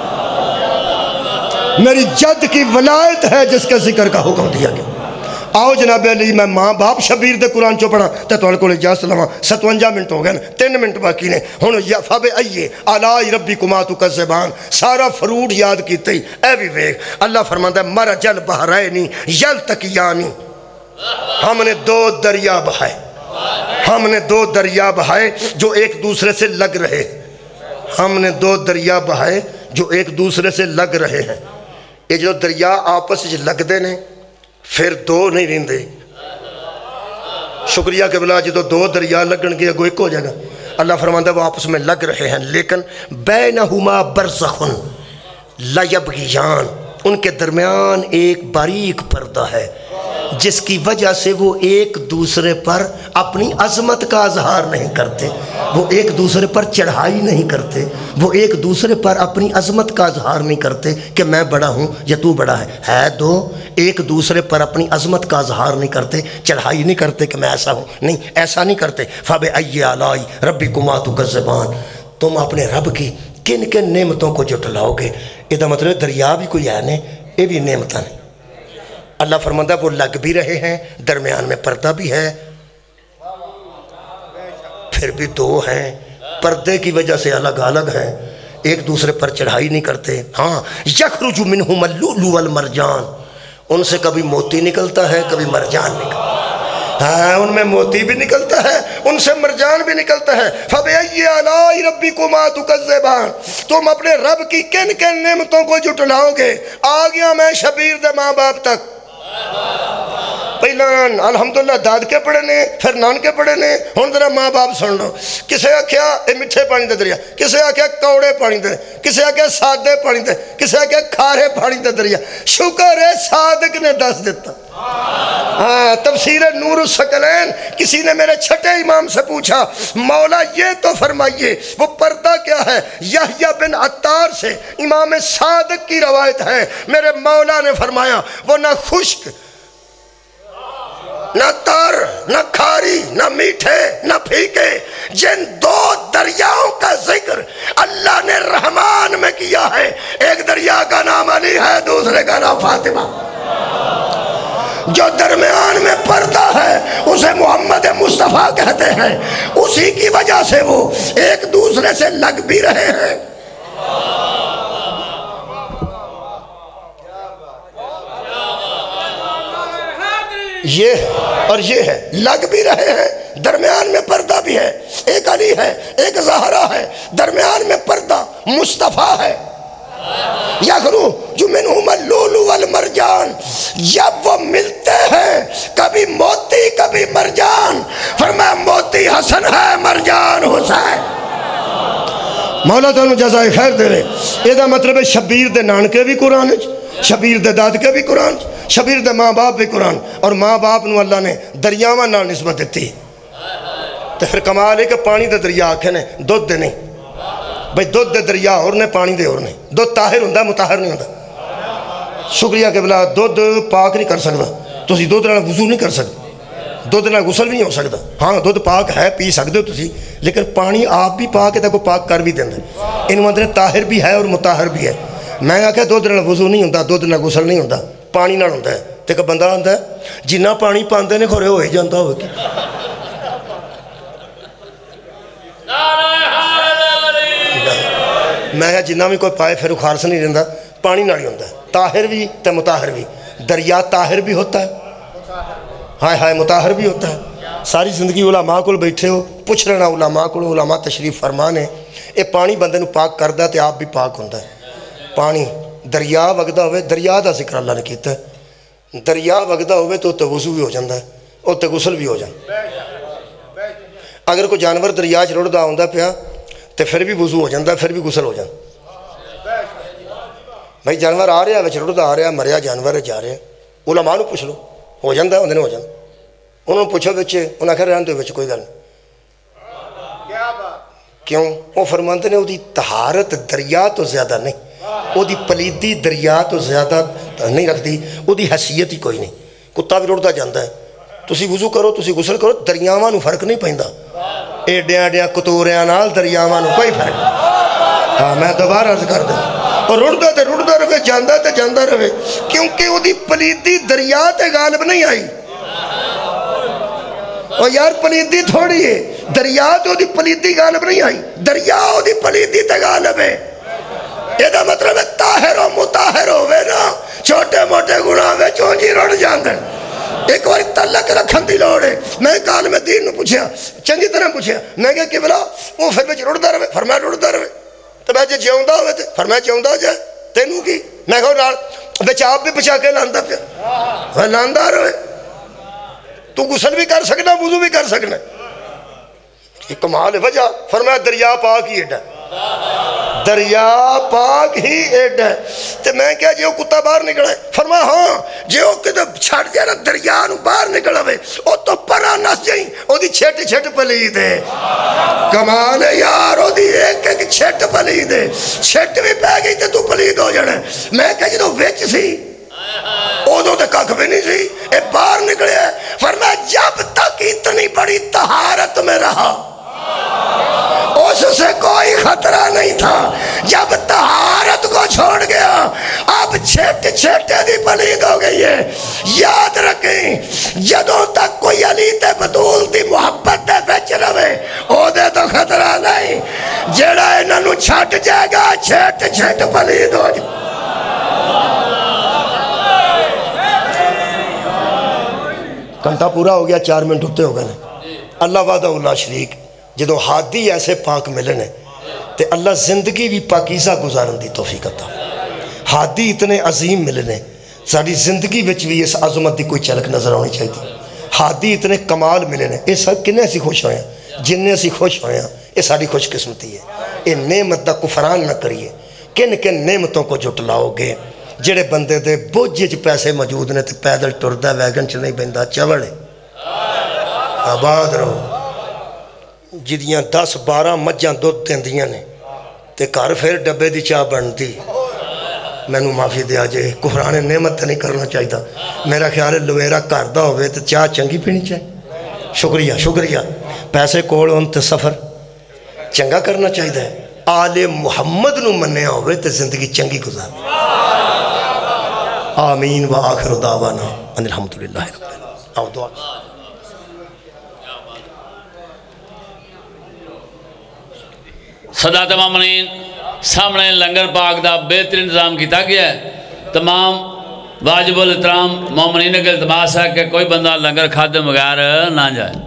मेरी जद की वलायत है जिसके जिक्र का हुक्म दिया गया। आओ जनाब अली, मैं माँ बाप शबीर दे कुरान चो पढ़ा तो तुहाडे कोल इजाजत लवां। सतवंजा मिनट हो गए, तीन मिनट बाकी ने। हुण या फबे आइए अलाई रब्बी कुमा तु कज़बान, सारा फ्रूट याद कीते ही ए भी वेख। अल्लाह फरमांदा मर जल बहरैनी यल्तकियानी, हमने दो दरिया बहाए, हमने दो दरिया बहाए जो एक दूसरे से लग रहे, हमने दो दरिया बहाए जो एक दूसरे से लग रहे हैं। ये जो दरिया आपस में लगते ने फिर दो नहीं रहिंदे। शुक्रिया के बिला जो दो दरिया लगन के अगो एक हो जाएगा। अल्लाह फरमांदा वो आपस में लग रहे हैं, लेकिन बैनहुमा बरज़ख़ुन ला यबग़ियान, उनके दरमियान एक बारीक पर्दा है जिसकी वजह से वो एक दूसरे पर अपनी अजमत का इजहार नहीं करते, वो एक दूसरे पर चढ़ाई नहीं करते, वो एक दूसरे पर अपनी अजमत का इजहार नहीं करते कि मैं बड़ा हूँ या तू बड़ा है। है दो, एक दूसरे पर अपनी अजमत का इजहार नहीं करते, चढ़ाई नहीं करते कि मैं ऐसा हूँ, नहीं ऐसा नहीं करते। फबे अय्ये आलाई रब्बी कुमा तु कज़बान, तुम अपने रब की किन किन नेमतों को जुटलाओगे। इसका मतलब दरिया भी कोई है ने, ये भी नेमत ने। अल्लाह फरमांदा वो लग भी रहे हैं, दरमियान में पर्दा भी है, फिर भी दो हैं, पर्दे की वजह से अलग अलग हैं, एक दूसरे पर चढ़ाई नहीं करते। हाँ यखरुजु मिनहुमुल लुलु वल मरजान, उनसे कभी मोती निकलता है कभी मरजान निकलता है। ہاں ان میں موتی بھی نکلتا ہے، ان سے مرجان بھی نکلتا ہے۔ فَبِأَيِّ آلَاءِ رَبِّكُمَا تُكَذِّبَانِ، تم اپنے رب کی کن کن نعمتوں کو جھٹلاؤ گے۔ آ گیا میں شبیر دے ماں باپ تک۔ پہلا الحمدللہ داد کے پڑھے نے، پھر نان کے پڑھے نے، ہن ذرا ماں باپ سن لو۔ کسے آکھیا اے مٹھے پانی دے دریا، کسے آکھیا کوڑے پانی دے، کسے آکھیا سادے پانی دے، کسے آکھیا کھارے پانی دے دریا۔ شکر ہے صادق نے دس دیتا۔ ہاں تفسیر نور الثقلین، کسی نے میرے چھٹے امام سے پوچھا مولا یہ تو فرمائیے وہ پردہ کیا ہے؟ یحییٰ بن عطار سے امام صادق کی روایت ہے، میرے مولا نے فرمایا وہ نہ خشک، نہ تر، نہ کھاری، نہ میٹھے، نہ پھیکے، جن دو دریاؤں کا ذکر اللہ نے رحمان میں کیا ہے، ایک دریا کا نام علی ہے، دوسرے کا نام فاطمہ۔ جو درمیان میں پردہ ہے اسے محمد مصطفیٰ کہتے ہیں، اسی کی وجہ سے وہ ایک دوسرے سے لگ بھی رہے ہیں۔ یہ اور یہ ہے، لگ بھی رہے ہیں، درمیان میں پردہ بھی ہے۔ ایک علی ہے، ایک زہرا ہے، درمیان میں پردہ مصطفیٰ ہے۔ یخرو جو منہم اللؤلؤ والمرجان، جب وہ ملتے ہیں کبھی موتی کبھی مرجان، فرمایا موتی حسن ہے مرجان حسین۔ مولا تعالیٰ جزائے خیر دے رہے، یہ دا مطلب ہے شبیر دے نانکے بھی قرآن، شبیر دے دادکے بھی قرآن، شبیر دے ماں باپ بھی قرآن، اور ماں باپ نو اللہ نے دریاواں نال نسبت دیتی۔ تو پھر کمال ہے کہ پانی دے دریا آکھے نے، دودھ دے نہیں بھئی، دودھ دے دریا اور نے، پانی دے اور نے۔ دودھ طاہر ہوندہ مطہر نہیں ہوندہ۔ شکریہ کہ بلا دودھ پاک نہیں کر سکتا، تو اسی دودھ نال وضو نہیں کر سکتے، دودھ نال غسل نہیں ہو سکتا۔ ہاں دودھ پاک ہے، پی سکتے ہو تسی، لیکن پانی آپ بھی پاک ہے تو کو پاک کر بھی دیندے۔ ان اندر طاہر بھی ہے اور مطہر بھی ہے۔ میں کہا کہ دودھ نال وضو نہیں ہوندہ، دودھ نال غسل نہیں ہوندہ، پانی نال ہوندہ ہے۔ تے کہ بندہ ہوندہ ہے جنہ پانی پاندے نے کھورے ہوئے جانتا ہوئے کی۔ میں جنہ بھی کوئی پائے پھر اخار سے نہیں رہندہ، پانی نہ نہیں ہوندہ ہے۔ طاہر بھی تے مطاہر بھی، دریا طاہر بھی ہوتا ہے، ہائے ہائے مطاہر بھی ہوتا ہے۔ ساری زندگی علماء کو بیٹھے ہو، پوچھ لینا علماء کو، علماء تشریف فرمان ہے، اے پانی بندے نو پاک کردہ تے آپ بھی پاک ہوندہ ہے۔ پانی دریا وگدہ ہوئے، دریا دا ذکر اللہ نے کیتا ہے، دریا وگدہ ہوئے تو تے وضو بھی ہو جاندہ ہے اور تے غسل بھی ہو جاندہ ہے۔ اگر کوئی جانور دریا چ رڑدا ہوندہ پیا تو پھر بھی وضو ہو جاندہ ہے، پھر بھی غسل ہو جاندہ۔ بھائی جانور آ رہا ہے، وچ رڑدا آ رہا ہے، مریا جانور ہے، جا رہا ہے، علماء نو پوچھ لو، ہو جاندہ ہے، انہیں ہو جاندہ۔ انہوں نے پوچھو بچے، انہوں نے کہا رہن دے بچے کوئی گل نہیں۔ کیوں؟ وہ فرماندے نے وہ دی طہارت دریا تو زیادہ نہیں، وہ دی پلیدی دریا تو زیادہ نہیں رکھ دی، وہ دی حیثیت ہی کوئی نہیں۔ کتا بھی رڑدا جاندہ ہے، تسی وضو کرو، تسی غسل کرو، دریاواں نو فرق نہیں پہندہ۔ ایڈیاں ایڈیاں کتوریاں نال دریاواں نو کوئی فرق نہیں۔ ہاں میں دوبارہ عرض کر دیں، اور رڑدا تے رڑدا رہے، جاندہ تے جاندہ رہے، کیونکہ وہ دی پلیدی دریا تے غالب نہیں آئی۔ اور یار پلیدی تھوڑی ہے، دریا تو دی پلیدی غالب نہیں آئی، دریا ہو دی پلیدی تے غالب ہے۔ یہ دا مطلب ہے طاہر و مطاہر ہوئے نا، چھوٹے موٹے گناہ میں چونجی رڑ جاندے۔ ایک بار تعلق رکھن دی لوڑ ہے۔ میں ایک عالم دین نے پوچھیا، چنگی طرح پوچھیا، میں کہا کہ بلا وہ پھر میں رڑدا رہے، فرمایا رڑدا رہے، تو میں جے جیوندہ ہوئے تھے، فرمایا جیوندہ جائے تینوں کی، میں کہا نال بچ آپ بھی بچا کے لاندہ پیا، لاندہ رہے، تو غسل بھی کر سکنا، وضو بھی کر سکنا۔ یہ کمال ہے وجہ، فرمایا دریا پاک ہی ایڈا، دریا پاک ہی ایڈا۔ تو میں کہا جے وہ کتا باہر نکلا ہے، فرمایا ہاں جے وہ کدھر چھڑ جائے نا دریا نو باہر نکلا ہوئے، وہ تو پرا نس جائیں، وہ دی چھٹ چھٹ پلید ہے۔ کمال ہے یار، وہ دی ایک ایک چھٹ پلید ہے، چھٹ بھی پہ گئی تو تو پلید ہو جانا ہے۔ میں کہا جے تو ویچ سی، اوہ تو کاک بھی نہیں سی، اے باہر نکلے ہے۔ فرمایا جب تک اتنی بڑی طہارت میں رہا اس سے کوئی خطرہ نہیں تھا، جب طہارت کو چھوڑ گیا اب چھٹ چھٹے دی پلید ہو گئی ہے۔ یاد رکھیں جدوں تک کوئی علی تے بطول دی محبت دے بیچ روے او دے تو خطرہ نہیں، جیڑا انہوں نے چھٹ جائے گا چھٹ چھٹ پلید ہو جائے۔ گھنٹہ پورا ہو گیا، چار منٹ اتنے ہو گئے اللہ وحدہ لا شریک جدو ہادی ایسے پاک ملنے تے اللہ زندگی بھی پاکیزہ گزارن دی توفیق عطا، ہادی اتنے عظیم ملنے ساری زندگی وچ بھی اس عظمت دی کوئی چلک نظر آنی چاہیے، ہادی اتنے کمال ملنے، یہ سب کنے اسی خوش ہوئے ہیں، جننے اسی خوش ہوئے ہیں، یہ ساری خوش قسمتی ہے، یہ نعمت دا کفران نہ کریے، کن کن نعمتوں کو جھٹلاؤ گے، جڑے بندے دے بوجھ وچ پیسے موجود نے تے پیدل ٹردا ویگن چ نہیں بیندا چوڑے آباد رہو، جدیاں دس بارہ مجھاں دودھ دیندیاں نے تے گھر پھر ڈبے دی چاہ بنتی، مینوں معافی دیا جے کفران نعمت نہیں کرنا چاہیے، میرا خیال ہے لویرا گھر دا ہوئے تے چاہ چنگی پینی چاہیے، شکریہ شکریہ، پیسے کول ہون تے سفر چنگا کرنا چاہیے، آل محمد نو منیا ہوئے تے زندگی چنگی گزار، آمین و آخر دعوانا ان الحمدللہ رب العالمین، آؤ دعا صدا تمام منین سامنے لنگر پاک دا بہترین انتظام کیتا گیا ہے، تمام واجب الاحترام مومنین کے التماس ہے کہ کوئی بندہ لنگر کھادے بغیر نہ جائے۔